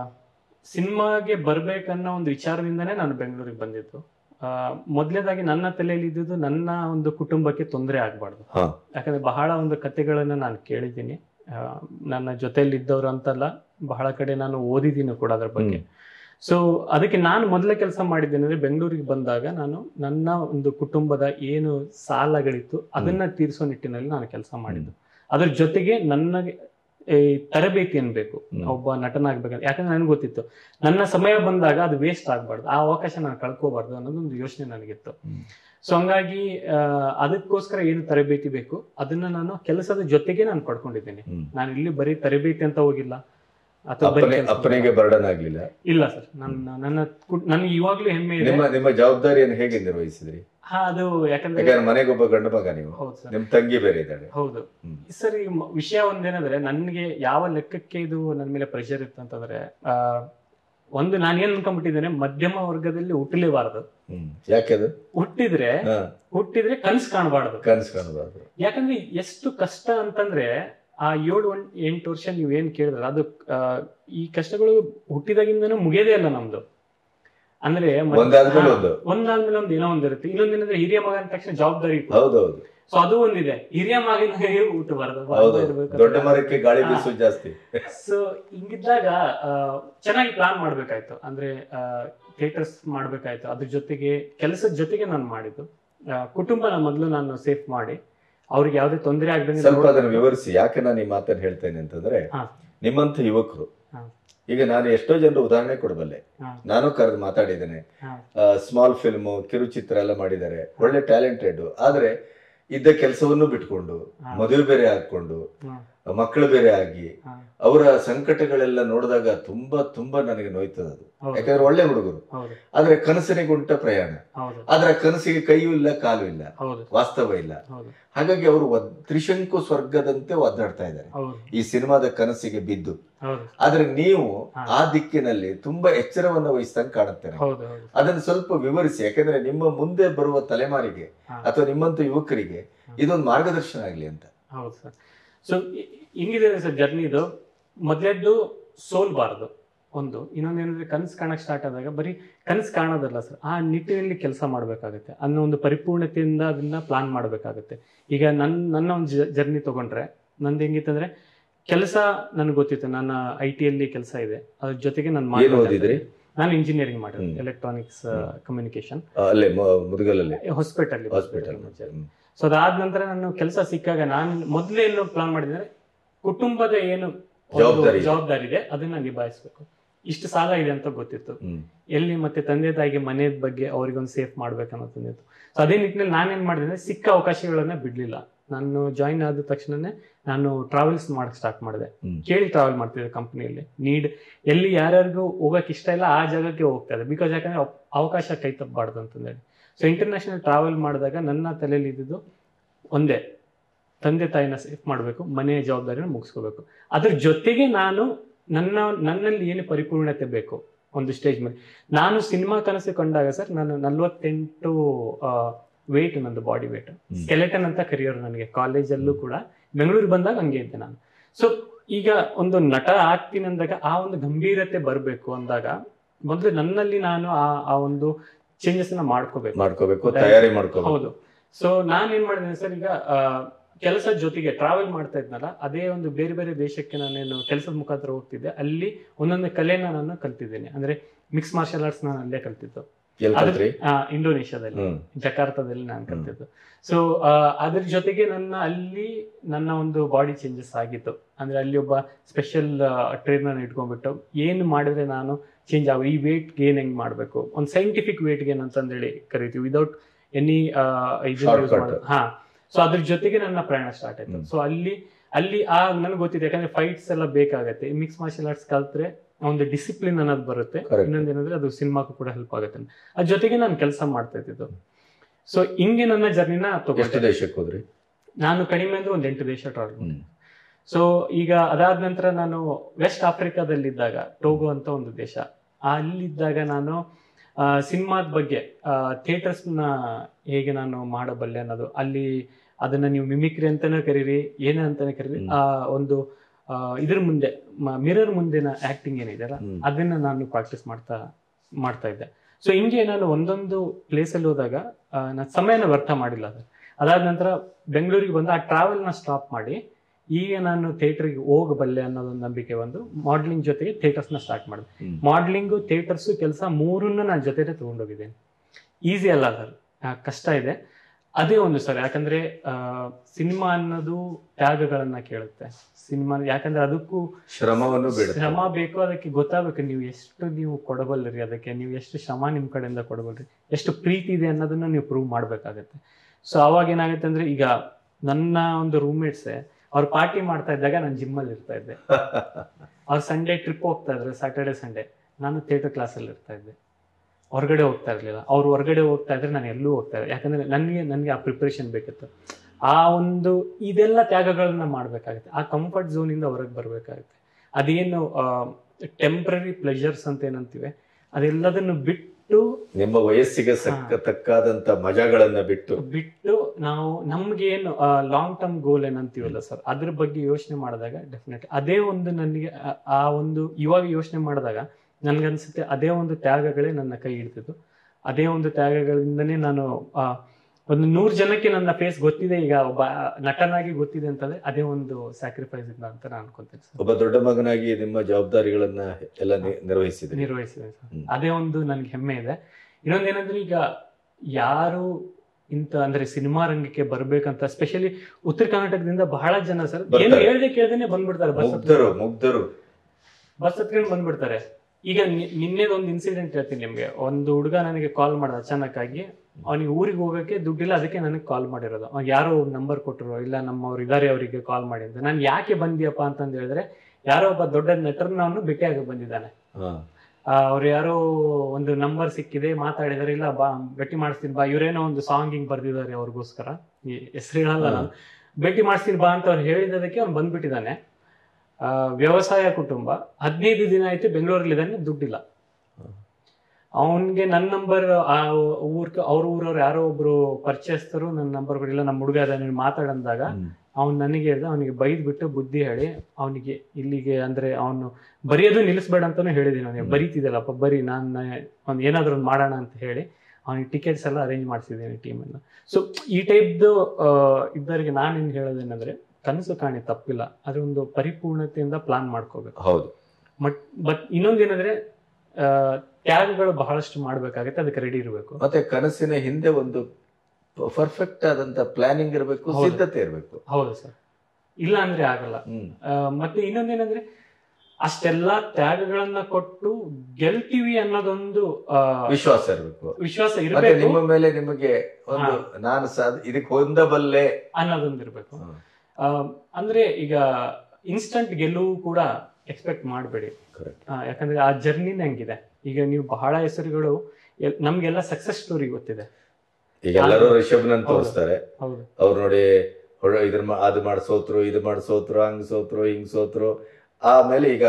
ಸಿನಿಮಾಗೆ ಬರ್ಬೇಕನ್ನೋ ಒಂದು ವಿಚಾರದಿಂದಾನೇ ನಾನು ಬೆಂಗಳೂರಿಗೆ ಬಂದಿದ್ದು. ಮೊದಲನೇದಾಗಿ ನನ್ನ ತಲೆಯಲ್ಲಿ ಇದ್ದುದು ನನ್ನ ಒಂದು ಕುಟುಂಬಕ್ಕೆ ತೊಂದರೆ ಆಗ್ಬಾರ್ದು. ಯಾಕಂದ್ರೆ ಬಹಳ ಒಂದು ಕಥೆಗಳನ್ನ ನಾನು ಕೇಳಿದ್ದೀನಿ, ನನ್ನ ಜೊತೆಯಲ್ಲಿ ಇದ್ದವ್ರು ಅಂತಲ್ಲ, ಬಹಳ ಕಡೆ ನಾನು ಓದಿದ್ದೀನಿ ಕೂಡ ಅದ್ರ ಬಗ್ಗೆ. ಸೊ ಅದಕ್ಕೆ ನಾನು ಮೊದಲೇ ಕೆಲಸ ಮಾಡಿದ್ದೇನೆ ಅಂದ್ರೆ, ಬೆಂಗಳೂರಿಗೆ ಬಂದಾಗ ನಾನು ನನ್ನ ಒಂದು ಕುಟುಂಬದ ಏನು ಸಾಲಗಳಿತ್ತು ಅದನ್ನ ತೀರಿಸೋ ನಿಟ್ಟಿನಲ್ಲಿ ನಾನು ಕೆಲಸ ಮಾಡಿದ್ದು. ಅದ್ರ ಜೊತೆಗೆ ನನಗೆ ತರಬೇತಿ ಅನ್ಬೇಕು ಒಬ್ಬ ನಟನಾಗ್ಬೇಕಂತ. ಯಾಕಂದ್ರೆ ನನಗೆ ಗೊತ್ತಿತ್ತು ನನ್ನ ಸಮಯ ಬಂದಾಗ ಅದು ವೇಸ್ಟ್ ಆಗ್ಬಾರ್ದು, ಆ ಅವಕಾಶ ನಾನು ಕಳ್ಕೋಬಾರ್ದು ಅನ್ನೋದೊಂದು ಯೋಚನೆ ನನಗಿತ್ತು. ಸೊ ಹಂಗಾಗಿ ಅದಕ್ಕೋಸ್ಕರ ಏನು ತರಬೇತಿ ಬೇಕು ಅದನ್ನ ನಾನು ಕೆಲಸದ ಜೊತೆಗೆ ನಾನು ಪಡ್ಕೊಂಡಿದ್ದೇನೆ. ನಾನು ಇಲ್ಲಿ ಬರೀ ತರಬೇತಿ ಅಂತ ಹೋಗಿಲ್ಲ ಅಥವಾ ಅಪ್ಪನಿಗೆ ಬರ್ಡನ್ ಆಗ್ಲಿಲ್ಲ. ಇಲ್ಲ ಸರ್, ನನಗೆ ಇವಾಗ್ಲೂ ಹೆಮ್ಮೆ ಇದೆ. ನಿಮ್ಮ ಜವಾಬ್ದಾರಿಯನ್ನು ಹೇಗೆ ನಿರ್ವಹಿಸಿದ್ರಿ? ಅದು ಯಾಕಂದ್ರೆ ಮನೆಗೊಬ್ಬ ಗಂಡ ಮಗ ನೀವು, ನಿಮ್ ತಂಗಿ ಬೇರೆ ಇದ್ದಾಳೆ. ಹೌದು ಸರ್. ಈ ವಿಷಯ ಒಂದೇನಂದ್ರೆ ನನ್ಗೆ ಯಾವ ಲೆಕ್ಕಕ್ಕೆ ಇದು ನನ್ನ ಮೇಲೆ ಪ್ರೆಷರ್ ಇತ್ತು ಅಂತಂದ್ರೆ, ಒಂದು ನಾನು ಏನ್ ಅನ್ಕೊಂಡ್ಬಿಟ್ಟಿದ್ದೇನೆ, ಮಧ್ಯಮ ವರ್ಗದಲ್ಲಿ ಹುಟ್ಟಲೇಬಾರದು. ಯಾಕೆ? ಹುಟ್ಟಿದ್ರೆ ಕನ್ಸು ಕಾಣಬಾರ್ದು. ಯಾಕಂದ್ರೆ ಎಷ್ಟು ಕಷ್ಟ ಅಂತಂದ್ರೆ ಆ 7-8 ವರ್ಷ ನೀವ್ ಏನ್ ಕೇಳಿದ್ರ ಅದು ಈ ಕಷ್ಟಗಳು ಹುಟ್ಟಿದಾಗಿಂದನೂ ಮುಗಿಯೋದೇ ಅಲ್ಲ ನಮ್ದು. ಅಂದ್ರೆ ಒಂದಾದ್ಮೇಲೆ ಒಂದು ಏನೋ ಒಂದಿರುತ್ತೆ. ಇನ್ನೊಂದೇನಂದ್ರೆ ಹಿರಿಯ ಮಗ ಅಂದ ತಕ್ಷಣ ಜವಾಬ್ದಾರಿ ಇತ್ತು. ಸೊ ಅದು ಒಂದಿದೆ, ಹಿರಿಯ ಮಗನಿಗೆ ಹುಟ್ಟಬಾರ್ದು, ದೊಡ್ಡ ಮರಕ್ಕೆ ಗಾಳಿ ಬೀಸು ಜಾಸ್ತಿ. ಸೊ ಹಿಂಗಿದ್ದಾಗ ಚೆನ್ನಾಗಿ ಪ್ಲಾನ್ ಮಾಡ್ಬೇಕಾಯ್ತು. ಅಂದ್ರೆ ಥಿಯೇಟರ್ಸ್ ಮಾಡ್ಬೇಕಾಯ್ತು. ಅದ್ರ ಜೊತೆಗೆ ಕೆಲಸದ ಜೊತೆಗೆ ನಾನು ಮಾಡಿದ್ದು ಕುಟುಂಬನ ಮೊದಲು ನಾನು ಸೇಫ್ ಮಾಡಿ ಅವ್ರಿಗೆ ಯಾವ್ದೇ ತೊಂದರೆ ಆಗದಂಗೆ ಸ್ವಲ್ಪ ಅದನ್ನು ವಿವರಿಸಿ. ಯಾಕೆ ನಾನು ಈ ಮಾತನ್ನು ಹೇಳ್ತೇನೆ ಅಂತಂದ್ರೆ, ನಿಮ್ಮಂತ ಯುವಕರು ಈಗ ನಾನು ಎಷ್ಟೋ ಜನರು ಉದಾಹರಣೆ ಕೊಡಬಲ್ಲೆ. ನಾನು ಕರೆದು ಮಾತಾಡಿದ್ದೇನೆ. ಸ್ಮಾಲ್ ಫಿಲ್ಮ್, ಕಿರುಚಿತ್ರ ಎಲ್ಲ ಮಾಡಿದ್ದಾರೆ, ಒಳ್ಳೆ ಟ್ಯಾಲೆಂಟೆಡ್. ಆದ್ರೆ ಇದ್ದ ಕೆಲಸವನ್ನು ಬಿಟ್ಕೊಂಡು ಮದುವೆ ಬೇರೆ ಹಾಕೊಂಡು ಮಕ್ಕಳು ಬೇರೆ ಆಗಿ ಅವರ ಸಂಕಟಗಳೆಲ್ಲ ನೋಡಿದಾಗ ತುಂಬಾ ತುಂಬಾ ನನಗೆ ನೋಯ್ತದ ಅದು. ಯಾಕಂದ್ರೆ ಒಳ್ಳೆ ಹುಡುಗರು, ಆದ್ರೆ ಕನಸಿನಿಗುಂಟ ಪ್ರಯಾಣ. ಆದ್ರೆ ಕನಸಿಗೆ ಕೈಯೂ ಇಲ್ಲ, ಕಾಲು ಇಲ್ಲ, ವಾಸ್ತವ ಇಲ್ಲ. ಹಾಗಾಗಿ ಅವರು ತ್ರಿಶಂಕು ಸ್ವರ್ಗದಂತೆ ಒದ್ದಾಡ್ತಾ ಇದ್ದಾರೆ ಈ ಸಿನಿಮಾದ ಕನಸಿಗೆ ಬಿದ್ದು. ಆದ್ರೆ ನೀವು ಆ ದಿಕ್ಕಿನಲ್ಲಿ ತುಂಬಾ ಎಚ್ಚರವನ್ನ ವಹಿಸಿದಂಗೆ ಕಾಣುತ್ತೆ. ಅದನ್ನು ಸ್ವಲ್ಪ ವಿವರಿಸಿ. ಯಾಕಂದ್ರೆ ನಿಮ್ಮ ಮುಂದೆ ಬರುವ ತಲೆಮಾರಿಗೆ ಅಥವಾ ನಿಮ್ಮಂತ ಯುವಕರಿಗೆ ಇದೊಂದು ಮಾರ್ಗದರ್ಶನ ಆಗ್ಲಿ ಅಂತ. ಹೌದು ಸರ್. ಸೊ ಹಿಂಗಿದೆ ಸರ್ ಜರ್ನಿದು. ಮೊದಲೇದ್ದು ಸೋಲ್ಬಾರ್ದು ಒಂದು. ಇನ್ನೊಂದೇನಂದ್ರೆ ಕನಸು ಕಾಣಕ್ ಸ್ಟಾರ್ಟ್ ಆದಾಗ ಬರೀ ಕನಸು ಕಾಣೋದಲ್ಲ ಸರ್, ಆ ನಿಟ್ಟಿನಲ್ಲಿ ಕೆಲಸ ಮಾಡ್ಬೇಕಾಗತ್ತೆ ಅನ್ನೋ ಒಂದು ಪರಿಪೂರ್ಣತೆಯಿಂದ ಅದನ್ನ ಪ್ಲಾನ್ ಮಾಡ್ಬೇಕಾಗತ್ತೆ. ಈಗ ನನ್ನ ಒಂದು ಜರ್ನಿ ತಗೊಂಡ್ರೆ ನಂದು ಹೆಂಗಿತ್ತಂದ್ರೆ, ಕೆಲಸ ನನ್ಗೆ ಗೊತ್ತಿತ್ತು. ನನ್ನ IT ಯಲ್ಲಿ ಕೆಲಸ ಇದೆ, ಅದ್ರ ಜೊತೆಗೆ ನಾನು ಇಂಜಿನಿಯರಿಂಗ್ ಮಾಡಿದೆ, ಎಲೆಕ್ಟ್ರಾನಿಕ್ಸ್ ಕಮ್ಯುನಿಕೇಶನ್, ಹಾಸ್ಪಿಟಲ್. ಸೊ ಅದಾದ ನಂತರ ನಾನು ಕೆಲಸ ಸಿಕ್ಕಾಗ ನಾನು ಮೊದಲೇನು ಪ್ಲಾನ್ ಮಾಡಿದ್ರೆ, ಕುಟುಂಬದ ಏನು ಜವಾಬ್ದಾರಿ ಇದೆ ಅದನ್ನ ನಿಭಾಯಿಸ್ಬೇಕು. ಇಷ್ಟು ಸಾಲ ಇದೆ ಅಂತ ಗೊತ್ತಿತ್ತು. ಎಲ್ಲಿ ಮತ್ತೆ ತಂದೆ ತಾಯಿಗೆ ಮನೆ ಬಗ್ಗೆ ಅವ್ರಿಗೊಂದು ಸೇಫ್ ಮಾಡ್ಬೇಕನ್ನೋದು. ಸೊ ಅದೇ ನಿಟ್ಟಿನಲ್ಲಿ ನಾನೇನ್ ಮಾಡಿದೆ, ಸಿಕ್ಕ ಅವಕಾಶಗಳನ್ನ ಬಿಡ್ಲಿಲ್ಲ. ನಾನು ಜಾಯಿನ್ ಆದ ತಕ್ಷಣನೇ ನಾನು ಟ್ರಾವೆಲ್ಸ್ ಮಾಡಕ್ ಸ್ಟಾರ್ಟ್ ಮಾಡಿದೆ. ಕೇಳಿ ಟ್ರಾವೆಲ್ ಮಾಡ್ತಿದ್ದೆ ಕಂಪನಿಯಲ್ಲಿ. ಎಲ್ಲಿ ಯಾರ್ಯಾರಿಗೂ ಹೋಗಕ್ ಇಷ್ಟ ಇಲ್ಲ ಆ ಜಾಗಕ್ಕೆ ಹೋಗ್ತಾ ಇದೆ. ಬಿಕಾಸ್ ಯಾಕಂದ್ರೆ ಅವಕಾಶ ಕೈ ತಪ್ಪಬಾರ್ದು ಅಂತಂದೇಳಿ. ಸೊ ಇಂಟರ್ನ್ಯಾಷನಲ್ ಟ್ರಾವೆಲ್ ಮಾಡಿದಾಗ ನನ್ನ ತಲೆಯಲ್ಲಿ ಇದ್ದಿದ್ದು ಒಂದೇ, ತಂದೆ ತಾಯಿನ ಸೇಫ್ ಮಾಡಬೇಕು, ಮನೆಯ ಜವಾಬ್ದಾರಿನ ಮುಗಿಸ್ಕೋಬೇಕು. ಅದ್ರ ಜೊತೆಗೆ ನನ್ನಲ್ಲಿ ಏನು ಪರಿಪೂರ್ಣತೆ ಬೇಕು ಒಂದು ಸ್ಟೇಜ್ ಮೇಲೆ. ನಾನು ಸಿನಿಮಾ ಕನಸು ಕಂಡಾಗ ಸರ್, ನಾನು 48 ವೇಟ್, ನಂದು ಬಾಡಿ ವೇಟ್, ಸ್ಕೆಲೆಟನ್ ಅಂತ ಕರೆಯೋರು ನನಗೆ ಕಾಲೇಜಲ್ಲೂ ಕೂಡ. ಬೆಂಗಳೂರು ಬಂದಾಗ ಹಂಗೆ ಇದ್ದೆ ನಾನು. ಸೊ ಈಗ ಒಂದು ನಟ ಆಗ್ತೀನಿ ಅಂದಾಗ ಆ ಒಂದು ಗಂಭೀರತೆ ಬರಬೇಕು ಅಂದಾಗ ಮೊದಲು ನನ್ನಲ್ಲಿ ನಾನು ಆ ಒಂದು ಚೇಂಜಸ್ ನ ಮಾಡ್ಕೋಬೇಕು, ತಯಾರಿ ಮಾಡ್ಕೋಬೇಕು. ಹೌದು. ಸೊ ನಾನ್ ಏನ್ ಮಾಡಿದ್ದೇನೆ ಸರ್, ಈಗ ಕೆಲಸದ ಜೊತೆಗೆ ಟ್ರಾವೆಲ್ ಮಾಡ್ತಾ ಇದ್ನಲ್ಲ, ಅದೇ ಒಂದು ಬೇರೆ ಬೇರೆ ದೇಶಕ್ಕೆ ನಾನೇನು ಕೆಲಸದ ಮುಖಾಂತರ ಹೋಗ್ತಿದ್ದೆ. ಅಲ್ಲಿ ಒಂದೊಂದು ಕಲೆನ ನಾನು ಕಲ್ತಿದ್ದೇನೆ. ಅಂದ್ರೆ ಮಿಕ್ಸ್ ಮಾರ್ಷಲ್ ಆರ್ಟ್ಸ್ ನಾನು ಅಲ್ಲೇ ಕಲ್ತಿದ್ದು, ಇಂಡೋನೇಷ್ಯಾದಲ್ಲಿ, ಜಕಾರ್ತದಲ್ಲಿ ನಾನು ಕಲ್ತಿದ್ದು. ಸೊ ಅದ್ರ ಜೊತೆಗೆ ನನ್ನ ಒಂದು ಬಾಡಿ ಚೇಂಜಸ್ ಆಗಿತ್ತು. ಅಂದ್ರೆ ಅಲ್ಲಿ ಒಬ್ಬ ಸ್ಪೆಷಲ್ ಟ್ರೈನರ್ ಇಟ್ಕೊಂಡ್ಬಿಟ್ಟು ಏನು ಮಾಡಿದ್ರೆ ನಾನು ಚೇಂಜ್ ಆಗ, ಈ ವೇಟ್ ಗೇನ್ ಹೆಂಗ್ ಮಾಡ್ಬೇಕು, ಒಂದು ಸೈಂಟಿಫಿಕ್ ವೇಟ್ ಗೇನ್ ಅಂತಂದೇಳಿ ಕರಿತೀವಿ, ವಿದೌಟ್ ಎನಿ ಸೊ ಅದ್ರ ಜೊತೆಗೆ ನನ್ನ ಪ್ರಯಾಣ ಸ್ಟಾರ್ಟ್ ಆಯ್ತು. ಸೊ ಅಲ್ಲಿ ನನ್ಗೆ ಗೊತ್ತಿದೆ, ಯಾಕಂದ್ರೆ ಫೈಟ್ಸ್ ಎಲ್ಲ ಬೇಕಾಗತ್ತೆ. ಮಿಕ್ಸ್ ಮಾರ್ಷಲ್ ಆರ್ಟ್ಸ್ ಕಲ್ತ್ರೆ ಒಂದು ಡಿಸಿಪ್ಲಿನ್ ಅನ್ನೋದು ಬರುತ್ತೆ. ಇನ್ನೊಂದೇನಂದ್ರೆ ಅದು ಸಿನಿಮಾಕ್ಕೂ ಕೂಡ ಹೆಲ್ಪ್ ಆಗುತ್ತೆ. ಅದ್ರ ಜೊತೆಗೆ ನಾನು ಕೆಲಸ ಮಾಡ್ತಾ ಇದ್ದಿದ್ದು. ಸೊ ಹಿಂಗೆ ನನ್ನ ಜರ್ನಿನ ಎಷ್ಟು ದೇಶಕ್ಕೆ ಹೋದ್ರಿ? ನಾನು ಕಡಿಮೆ ಅಂದ್ರೆ ಒಂದು 8 ದೇಶ ಟ್ರಾವೆಲ್ ಮಾಡಿದೆ. ಸೊ ಈಗ ಅದಾದ ನಂತರ ನಾನು ವೆಸ್ಟ್ ಆಫ್ರಿಕಾದಲ್ಲಿದ್ದಾಗ, ಟೋಗೋ ಅಂತ ಒಂದು ದೇಶ, ಅಲ್ಲಿದ್ದಾಗ ನಾನು ಸಿನಿಮಾದ ಬಗ್ಗೆ, ಥಿಯೇಟರ್ಸ್ ನ ಹೇಗೆ ನಾನು ಮಾಡಬಲ್ಲೆ ಅನ್ನೋದು, ಅಲ್ಲಿ ಅದನ್ನ ನೀವು ಮಿಮಿಕ್ರಿ ಅಂತಾನೆ ಕರೀರಿ, ಏನೇ ಅಂತಾನೆ ಕರೀರಿ, ಆ ಒಂದು ಇದ್ರ ಮುಂದೆ ಮಿರರ್ ಮುಂದಿನ ಆಕ್ಟಿಂಗ್ ಏನಿದೆಯಲ್ಲ ಅದನ್ನ ನಾನು ಪ್ರಾಕ್ಟೀಸ್ ಮಾಡ್ತಾ ಇದ್ದೆ. ಸೊ ಹಿಂಗೆ ನಾನು ಒಂದೊಂದು ಪ್ಲೇಸ್ ಅಲ್ಲಿ ಹೋದಾಗ ನಾನು ಸಮಯನ ವ್ಯರ್ಥ ಮಾಡಿಲ್ಲ. ಅದಾದ ನಂತರ ಬೆಂಗಳೂರಿಗೆ ಬಂದು ಆ ಟ್ರಾವೆಲ್ ನ ಸ್ಟಾಪ್ ಮಾಡಿ ಈಗ ನಾನು ಥಿಯೇಟರ್ಗೆ ಹೋಗಬಲ್ಲೆ ಅನ್ನೋದೊಂದು ನಂಬಿಕೆ ಬಂದು ಮಾಡ್ಲಿಂಗ್ ಜೊತೆಗೆ ಥಿಯೇಟರ್ಸ್ ನ ಸ್ಟಾರ್ಟ್ ಮಾಡಿದೆ. ಮಾಡ್ಲಿಂಗು, ಥಿಯೇಟರ್ಸ್ ಕೆಲಸ ಮೂರನ್ನ ನಾನು ಜೊತೆಗೆ ತಗೊಂಡೋಗಿದ್ದೇನೆ. ಈಸಿ ಅಲ್ಲ ಸರ್, ಕಷ್ಟ ಇದೆ. ಅದೇ ಒಂದು ಸರ್, ಯಾಕಂದ್ರೆ ಸಿನಿಮಾ ಅನ್ನೋದು ತ್ಯಾಗಗಳನ್ನ ಕೇಳುತ್ತೆ. ಸಿನಿಮಾ ಯಾಕಂದ್ರೆ ಅದಕ್ಕೂ ಶ್ರಮ ಬೇಕು, ಅದಕ್ಕೆ ಗೊತ್ತಾಗಬೇಕು ನೀವು ಕೊಡಬಲ್ಲರಿ, ಅದಕ್ಕೆ ನೀವು ಎಷ್ಟು ಶ್ರಮ ನಿಮ್ ಕಡೆಯಿಂದ ಕೊಡಬಲ್ರಿ, ಎಷ್ಟು ಪ್ರೀತಿ ಇದೆ ಅನ್ನೋದನ್ನ ನೀವು ಪ್ರೂವ್ ಮಾಡ್ಬೇಕಾಗತ್ತೆ. ಸೊ ಅವಾಗ ಏನಾಗುತ್ತೆ ಅಂದ್ರೆ, ಈಗ ನನ್ನ ಒಂದು ರೂಮ್ಮೇಟ್ಸ್ ಅವ್ರು ಪಾರ್ಟಿ ಮಾಡ್ತಾ ಇದ್ದಾಗ ನಾನು ಜಿಮ್ಮಲ್ಲಿ ಇರ್ತಾ ಇದ್ದೆ. ಅವ್ರು ಸಂಡೇ ಟ್ರಿಪ್ ಹೋಗ್ತಾ ಇದ್ರು, ಸ್ಯಾಟರ್ಡೆ ಸಂಡೇ, ನಾನು ಥಿಯೇಟರ್ ಕ್ಲಾಸಲ್ಲಿ ಇರ್ತಾ ಇದ್ದೆ, ಹೊರಗಡೆ ಹೋಗ್ತಾ ಇರ್ಲಿಲ್ಲ. ಅವ್ರು ಹೊರಗಡೆ ಹೋಗ್ತಾ ಇದ್ರೆ ನಾನು ಎಲ್ಲೂ ಹೋಗ್ತಾ ಇದ್ದೆ, ಯಾಕಂದ್ರೆ ನನಗೆ ಆ ಪ್ರಿಪ್ರೇಷನ್ ಬೇಕಿತ್ತು. ಆ ಒಂದು ಇದೆಲ್ಲ ತ್ಯಾಗಗಳನ್ನ ಮಾಡ್ಬೇಕಾಗುತ್ತೆ, ಆ ಕಂಫರ್ಟ್ ಝೋನ್ ಇಂದ ಹೊರಗೆ ಬರ್ಬೇಕಾಗುತ್ತೆ. ಅದೇನು ಟೆಂಪ್ರರಿ ಪ್ಲೆಜರ್ಸ್ ಅಂತ ಏನಂತೀವಿ, ಅದೆಲ್ಲದನ್ನು ಬಿಟ್ಟು ನಿಮ್ಮ ವಯಸ್ಸಿಗೆ ತಕ್ಕಾದಂತ ಮಜಾಗಳನ್ನ ಬಿಟ್ಟು ನಾವು ನಮ್ಗೆ ಏನು ಲಾಂಗ್ ಟರ್ಮ್ ಗೋಲ್ ಏನಂತೀವಲ್ಲ ಸರ್, ಅದ್ರ ಬಗ್ಗೆ ಯೋಚನೆ ಮಾಡಿದಾಗ ಡೆಫಿನೆಟ್ಲಿ ಅದೇ ಒಂದು ನನಗೆ ಆ ಒಂದು ಇವಾಗ ಯೋಚನೆ ಮಾಡಿದಾಗ ನನ್ಗನ್ಸುತ್ತೆ ಅದೇ ಒಂದು ತ್ಯಾಗಗಳೇ ನನ್ನ ಕೈ ಹಿಡಿದಿದ್ದು. ಅದೇ ಒಂದು ತ್ಯಾಗಗಳಿಂದನೇ ನಾನು ಒಂದು 100 ಜನಕ್ಕೆ ನನ್ನ ಫೇಸ್ ಗೊತ್ತಿದೆ, ಈಗ ಒಬ್ಬ ನಟನಾಗಿ ಗೊತ್ತಿದೆ ಅಂತಂದ್ರೆ ಅದೇ ಒಂದು ಸ್ಯಾಕ್ರಿಫೈಸ್ ಇಂದ ಅಂತ ನಾನು ಅನ್ಕೊಂತೀನಿ ಸರ್. ಒಬ್ಬ ದೊಡ್ಡ ಮಗನಾಗಿ ನಿಮ್ಮ ಜವಾಬ್ದಾರಿಗಳನ್ನ ಎಲ್ಲ ನಿರ್ವಹಿಸಿದೆ ಸರ್. ಅದೇ ಒಂದು ನನ್ಗೆ ಹೆಮ್ಮೆ ಇದೆ. ಇನ್ನೊಂದೇನಂದ್ರೆ, ಈಗ ಯಾರು ಅಂದ್ರೆ ಸಿನಿಮಾ ರಂಗಕ್ಕೆ ಬರ್ಬೇಕಂತ ಸ್ಪೆಷಲಿ ಉತ್ತರ ಕರ್ನಾಟಕದಿಂದ ಬಹಳ ಜನ ಸರ್ ಏನು ಕೇಳ್ದೇನೆ ಬಂದ್ಬಿಡ್ತಾರೆ, ಬಸ್ ಹತ್ಕೊಂಡು ಬಂದ್ಬಿಡ್ತಾರೆ. ಈಗ ನಿನ್ನೆದೊಂದು ಇನ್ಸಿಡೆಂಟ್ ಹೇಳ್ತೀನಿ ನಿಮ್ಗೆ. ಒಂದು ಹುಡುಗ ನನಗೆ ಕಾಲ್ ಮಾಡ್ದ ಅಚಾನಕ್ಕಾಗಿ, ಅವನಿಗೆ ಊರಿಗೆ ಹೋಗಕ್ಕೆ ದುಡ್ಡಿಲ್ಲ, ಅದಕ್ಕೆ ನನಗೆ ಕಾಲ್ ಮಾಡಿರೋದು. ಯಾರೋ ನಂಬರ್ ಕೊಟ್ಟರು, ಇಲ್ಲ ನಮ್ಮವ್ರು ಇದಾರೆ ಅವರಿಗೆ ಕಾಲ್ ಮಾಡಿ ಅಂತ. ನಾನು ಯಾಕೆ ಬಂದಿಯಪ್ಪ ಅಂತಂದು ಹೇಳಿದ್ರೆ, ಯಾರೋ ಒಬ್ಬ ದೊಡ್ಡ ನಟರನ್ನ ಅವನು ಭೇಟಿಯಾಗಿ ಬಂದಿದ್ದಾನೆ. ಅವ್ರು ಯಾರೋ ಒಂದು ನಂಬರ್ ಸಿಕ್ಕಿದೆ, ಮಾತಾಡಿದಾರೆ, ಇಲ್ಲ ಬಾ ಭೇಟಿ ಮಾಡಿಸ್ತೀನಿ ಬಾ, ಇವರೇನೋ ಒಂದು ಸಾಂಗ್ ಹಿಂಗ್ ಬರ್ದಿದ್ದಾರೆ ಅವ್ರಿಗೋಸ್ಕರ, ಹೆಸರು ಹೇಳಲ್ಲ ನಾನು, ಭೇಟಿ ಮಾಡಿಸ್ತೀನಿ ಬಾ ಅಂತ ಅವ್ರು ಹೇಳಿದಕ್ಕೆ ಅವ್ನು ಬಂದ್ಬಿಟ್ಟಿದ್ದಾನೆ. ವ್ಯವಸಾಯ ಕುಟುಂಬ, 15 ದಿನ ಆಯ್ತು ಬೆಂಗಳೂರಲ್ಲಿದ್ದಾನೆ, ದುಡ್ಡಿಲ್ಲ. ಅವನ್ಗೆ ನನ್ನ ನಂಬರ್ ಅವ್ರ ಊರವ್ರು ಯಾರೋ ಒಬ್ರು ಪರಿಚಯಸ್ಥರು ನನ್ನ ನಂಬರ್ ಕೊಡಿಲ್ಲ, ನಮ್ಮ ಹುಡುಗ ಅದ ಮಾತಾಡಂದಾಗ ಅವ್ನು ನನಗೆ ಹೇಳ್ದ, ಅವನಿಗೆ ಬೈದ್ಬಿಟ್ಟು ಬುದ್ಧಿ ಹೇಳಿ ಅವನಿಗೆ ಇಲ್ಲಿಗೆ ಅಂದ್ರೆ ಅವನು ಬರೆಯೋದು ನಿಲ್ಲಿಸ್ಬೇಡ ಅಂತಾನು ಹೇಳಿದೀನಿ. ಅವನಿಗೆ ಬರೀತಿದ್ದಲ್ಲಪ್ಪ ಬರೀ, ನಾನು ಒಂದು ಏನಾದ್ರು ಒಂದು ಮಾಡೋಣ ಅಂತ ಹೇಳಿ ಅವನಿಗೆ ಟಿಕೆಟ್ಸ್ ಎಲ್ಲ ಅರೇಂಜ್ ಮಾಡಿಸಿದ್ದೀನಿ ಟೀಮನ್ನು. ಸೊ ಈ ಟೈಪ್ದು ಇದ್ದವರಿಗೆ ನಾನು ಏನು ಹೇಳೋದೇನಂದ್ರೆ, ಕನಸು ಕಾಣಿ ತಪ್ಪಿಲ್ಲ, ಅದ್ರ ಒಂದು ಪರಿಪೂರ್ಣತೆಯಿಂದ ಪ್ಲಾನ್ ಮಾಡ್ಕೋಬೇಕು. ಹೌದು. ಬಟ್ ಇನ್ನೊಂದೇನಂದ್ರೆ, ತ್ಯಾಗಗಳು ಬಹಳಷ್ಟು ಮಾಡ್ಬೇಕಾಗತ್ತೆ, ಅದಕ್ಕೆ ರೆಡಿ ಇರಬೇಕು. ಮತ್ತೆ ಕನಸಿನ ಹಿಂದೆ ಒಂದು ಪರ್ಫೆಕ್ಟ್ ಆದಂತ ಪ್ಲಾನಿಂಗ್ ಇರಬೇಕು, ಸಿದ್ಧತೆ ಇರಬೇಕು. ಹೌದು ಸರ್, ಇಲ್ಲ ಅಂದ್ರೆ ಆಗಲ್ಲ. ಮತ್ತೆ ಇನ್ನೊಂದೇನಂದ್ರೆ, ಅಷ್ಟೆಲ್ಲಾ ತ್ಯಾಗಗಳನ್ನ ಕೊಟ್ಟು ಗೆಲ್ತೀವಿ ಅನ್ನೋದೊಂದು ವಿಶ್ವಾಸ ಇರಬೇಕು. ನಿಮ್ಮ ಮೇಲೆ ನಿಮಗೆ ಒಂದು ನಾನು ಇದಕ್ಕೆ ಹೊಂದಬಲ್ಲೆ ಅನ್ನೋದೊಂದು ಇರ್ಬೇಕು. ಅಂದ್ರೆ ಈಗ ಇನ್ಸ್ಟಂಟ್ ಗೆಲುವು ಕೂಡ ಎಕ್ಸ್ಪೆಕ್ಟ್ ಮಾಡಬೇಡಿ, ಯಾಕಂದ್ರೆ ಆ ಜರ್ನಿನ ಹೆಂಗಿದೆ. ಈಗ ನೀವು ಬಹಳ ಹೆಸರುಗಳು, ನಮ್ಗೆಲ್ಲ ಸಕ್ಸಸ್ ಸ್ಟೋರಿ ಗೊತ್ತಿದೆ. ಈಗ ಎಲ್ಲರೂ ರಿಷಬ್ನಂತ ತೋರಿಸ್ತಾರೆ, ಅವ್ರು ನೋಡಿ ಅದು ಮಾಡ್ಸೋತ್ರು, ಇದು ಮಾಡ್ಸೋತ್ರು, ಹಂಗ್ ಸೋತ್ರು, ಹಿಂಗ್ ಸೋತ್ರು, ಆಮೇಲೆ ಈಗ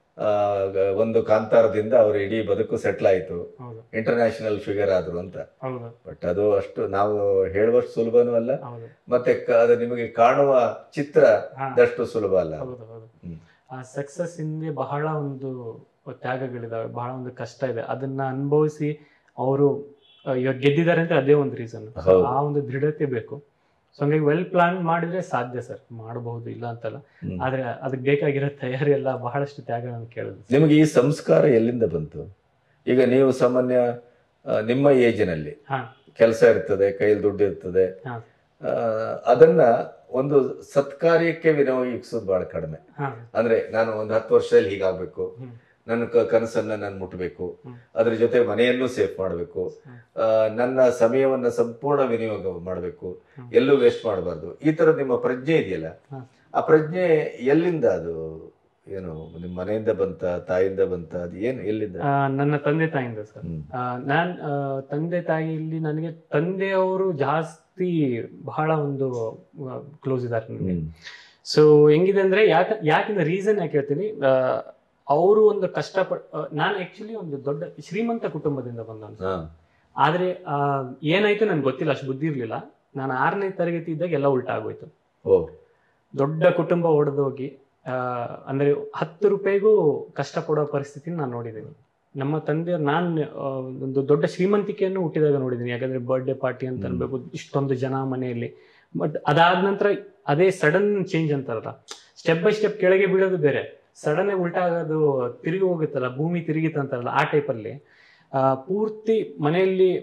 ಒಂದು ಕಾಂತಾರದಿಂದ ಅವ್ರ ಇಡೀ ಬದುಕು ಸೆಟ್ಲ್ ಆಯ್ತು, ಇಂಟರ್ನ್ಯಾಷನಲ್ ಫಿಗರ್ ಆದ್ರು ಅಂತ. ಬಟ್ ಅದು ಅಷ್ಟು ನಾವು ಹೇಳುವಷ್ಟು ಸುಲಭನೂ ಅಲ್ಲ, ಮತ್ತೆ ಅದು ನಿಮಗೆ ಕಾಣುವ ಚಿತ್ರ ಅದಷ್ಟು ಸುಲಭ ಅಲ್ಲ. ಆ ಸಕ್ಸಸ್ ಹಿಂದೆ ಬಹಳ ಒಂದು ತ್ಯಾಗಗಳಿದಾವೆ, ಬಹಳ ಒಂದು ಕಷ್ಟ ಇದೆ. ಅದನ್ನ ಅನುಭವಿಸಿ ಅವರು ಇವಾಗ ಗೆದ್ದಿದ್ದಾರೆ ಅಂತ ಅದೇ ಒಂದು ರೀಸನ್. ಆ ಒಂದು ದೃಢತೆ ಬೇಕು. ಸೊ ಹಂಗಾಗಿ ವೆಲ್ ಪ್ಲಾನ್ ಮಾಡಿದ್ರೆ ಸಾಧ್ಯ ಸರ್, ಮಾಡಬಹುದು, ಇಲ್ಲ ಅಂತಲ್ಲ. ಆದ್ರೆ ಅದಕ್ಕೆ ಬೇಕಾಗಿರೋ ತಯಾರಿ ಎಲ್ಲ ಬಹಳಷ್ಟು ತ್ಯಾಗಗಳನ್ನು ಕೇಳಿದ್ರು. ನಿಮಗೆ ಈ ಸಂಸ್ಕಾರ ಎಲ್ಲಿಂದ ಬಂತು? ಈಗ ನೀವು ಸಾಮಾನ್ಯ ನಿಮ್ಮ ಏಜಿನಲ್ಲಿ ಕೆಲಸ ಇರ್ತದೆ, ಕೈಯಲ್ಲಿ ದುಡ್ಡು ಇರ್ತದೆ, ಅದನ್ನ ಒಂದು ಸತ್ಕಾರ್ಯಕ್ಕೆ ವಿನಿಯೋಗಿಸೋದು ಬಹಳ ಕಡಿಮೆ. ಅಂದ್ರೆ ನಾನು ಒಂದು 10 ವರ್ಷದಲ್ಲಿ ಹೀಗಾಗ್ಬೇಕು, ನನ್ನ ಕನಸನ್ನ ನಾನು ಮುಟ್ಬೇಕು, ಅದ್ರ ಜೊತೆ ಮನೆಯನ್ನು ಸೇಫ್ ಮಾಡಬೇಕು, ನನ್ನ ಸಮಯವನ್ನ ಸಂಪೂರ್ಣ ವಿನಿಯೋಗ ಮಾಡಬೇಕು, ಎಲ್ಲೂ ವೇಸ್ಟ್ ಮಾಡಬಾರ್ದು, ಈ ತರ ನಿಮ್ಮ ಪ್ರಜ್ಞೆ ಇದೆಯಲ್ಲ, ಆ ಪ್ರಜ್ಞೆ ಎಲ್ಲಿಂದ? ಅದು ಏನು ನಿಮ್ಮ ಮನೆಯಿಂದ ಬಂತ, ತಾಯಿಯಿಂದ ಬಂತ, ಅದು ಏನು ಎಲ್ಲಿಂದ? ನನ್ನ ತಂದೆ ತಾಯಿಯಿಂದ ಸರ್. ನಾನ್ ತಂದೆ ತಾಯಿಯಲ್ಲಿ ನನಗೆ ತಂದೆಯವರು ಜಾಸ್ತಿ ಬಹಳ ಒಂದು ಕ್ಲೋಸ್ ಇದ್ದಾರೆ ನನಗೆ. ಸೊ ಹೆಂಗಿದೆ ಅಂದ್ರೆ, ಯಾಕಿಂದ ರೀಸನ್ ಯಾಕೆ ಹೇಳ್ತೀನಿ, ಅವರು ಒಂದು ನಾನು ಆಕ್ಚುಲಿ ಒಂದು ದೊಡ್ಡ ಶ್ರೀಮಂತ ಕುಟುಂಬದಿಂದ ಬಂದವನು. ಆದ್ರೆ ಏನಾಯ್ತು ನನ್ಗೆ ಗೊತ್ತಿಲ್ಲ, ಅಷ್ಟು ಬುದ್ಧಿ ಇರ್ಲಿಲ್ಲ. ನಾನು 6ನೇ ತರಗತಿ ಇದ್ದಾಗ ಎಲ್ಲ ಉಲ್ಟಾ ಆಗೋಯ್ತು. ದೊಡ್ಡ ಕುಟುಂಬ ಒಡೆದೋಗಿ, ಅಂದ್ರೆ 10 ರೂಪಾಯಿಗೂ ಕಷ್ಟಪಡೋ ಪರಿಸ್ಥಿತಿ ನಾನು ನೋಡಿದ್ದೀನಿ. ನಮ್ಮ ತಂದೆಯವ್ರು, ನಾನು ಒಂದು ದೊಡ್ಡ ಶ್ರೀಮಂತಿಕೆಯನ್ನು ಹುಟ್ಟಿದಾಗ ನೋಡಿದ್ದೀನಿ. ಯಾಕಂದ್ರೆ ಬರ್ಡೇ ಪಾರ್ಟಿ ಅಂತ ಅನ್ಬೇಕು, ಇಷ್ಟೊಂದು ಜನ ಮನೆಯಲ್ಲಿ. ಬಟ್ ಅದಾದ ನಂತರ ಅದೇ ಸಡನ್ ಚೇಂಜ್ ಅಂತಾರಲ್ಲ, ಸ್ಟೆಪ್ ಬೈ ಸ್ಟೆಪ್ ಕೆಳಗೆ ಬೀಳೋದು ಬೇರೆ, ಸಡನ್ ಉಲ್ಟಾ ಆಗೋದು, ತಿರುಗಿ ಹೋಗುತ್ತಲ್ಲ, ಭೂಮಿ ತಿರುಗಿತಂತಾರಲ್ಲ, ಆ ಟೈಪಲ್ಲಿ ಪೂರ್ತಿ ಮನೆಯಲ್ಲಿ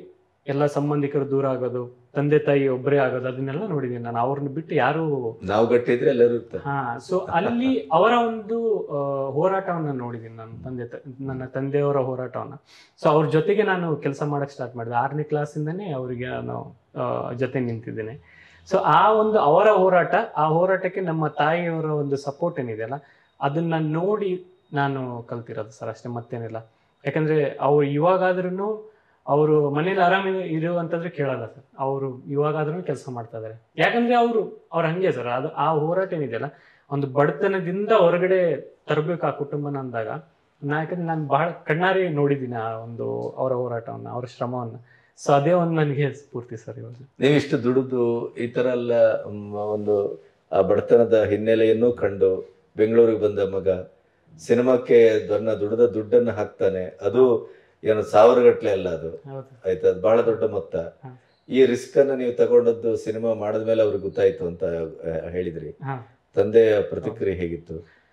ಎಲ್ಲ ಸಂಬಂಧಿಕರು ದೂರ ಆಗೋದು, ತಂದೆ ತಾಯಿ ಒಬ್ಬರೇ ಆಗೋದು, ಅದನ್ನೆಲ್ಲ ನೋಡಿದೀನಿ ನಾನು. ಅವ್ರನ್ನ ಬಿಟ್ಟು ಯಾರು ನಾವು ಗಟ್ಟಿದ್ರೆ ಎಲ್ಲರೂ ಇರ್ತಾರೆ. ಹಾ, ಸೊ ಅಲ್ಲಿ ಅವರ ಒಂದು ಹೋರಾಟವನ್ನ ನೋಡಿದೀನಿ ನಾನು, ನನ್ನ ತಂದೆಯವರ ಹೋರಾಟವನ್ನ. ಸೊ ಅವ್ರ ಜೊತೆಗೆ ನಾನು ಕೆಲಸ ಮಾಡಕ್ ಸ್ಟಾರ್ಟ್ ಮಾಡಿದೆ. 6ನೇ ಕ್ಲಾಸಿಂದನೇ ಅವರಿಗೆ ನಾನು ಜೊತೆ ನಿಂತಿದ್ದೇನೆ. ಸೊ ಆ ಒಂದು ಅವರ ಹೋರಾಟ, ಆ ಹೋರಾಟಕ್ಕೆ ನಮ್ಮ ತಾಯಿಯವರ ಒಂದು ಸಪೋರ್ಟ್ ಏನಿದೆಯಲ್ಲ, ಅದನ್ನ ನೋಡಿ ನಾನು ಕಲ್ತಿರೋದು ಸರ್, ಅಷ್ಟೇ, ಮತ್ತೇನಿಲ್ಲ. ಯಾಕಂದ್ರೆ ಅವ್ರು ಇವಾಗಾದ್ರೂ ಅವರು ಮನೇಲಿ ಆರಾಮ ಇರುವಂತಂದ್ರೆ ಕೇಳಲ್ಲ ಸರ್. ಅವರು ಇವಾಗಾದ್ರೂ ಕೆಲಸ ಮಾಡ್ತಾ ಇದಾರೆ. ಯಾಕಂದ್ರೆ ಅವ್ರು ಹಂಗೆ ಸರ್. ಅದು ಆ ಹೋರಾಟ ಏನಿದೆಯಲ್ಲ, ಒಂದು ಬಡತನದಿಂದ ಹೊರಗಡೆ ತರಬೇಕು ಆ ಕುಟುಂಬನ ಅಂದಾಗ, ಯಾಕಂದ್ರೆ ನಾನು ಬಹಳ ಕಣ್ಣಾರೆ ನೋಡಿದ್ದೀನಿ ಆ ಒಂದು ಅವರ ಹೋರಾಟವನ್ನ, ಅವರ ಶ್ರಮವನ್ನ. ಸೊ ಅದೇ ಒಂದು ನನಗೆ ಸ್ಫೂರ್ತಿ ಸರ್. ಇವಾಗ ನೀವಿಷ್ಟು ದುಡಿದು ಈ ತರ ಎಲ್ಲ ಒಂದು ಆ ಬಡತನದ ಹಿನ್ನೆಲೆಯನ್ನು ಕಂಡು ಬೆಂಗಳೂರಿಗೆ ಬಂದ ಮಗ ಸಿನಿಮಾಕ್ಕೆ ದುಡಿದ ದುಡ್ಡನ್ನು ಹಾಕ್ತಾನೆ. ಅದು ಏನು 1000 ಗಟ್ಲೆ ಅಲ್ಲ, ಅದು ಆಯ್ತಾ, ಅದು ಬಹಳ ದೊಡ್ಡ ಮೊತ್ತ. ಈ ರಿಸ್ಕ್ ಅನ್ನ ನೀವು ತಗೊಂಡದ್ದು ಸಿನಿಮಾ ಮಾಡಿದ್ಮೇಲೆ ಅವ್ರಿಗೆ ಗೊತ್ತಾಯ್ತು ಅಂತ ಹೇಳಿದ್ರಿ. ತಂದೆಯ ಪ್ರತಿಕ್ರಿಯೆ ಹೇಗಿತ್ತು?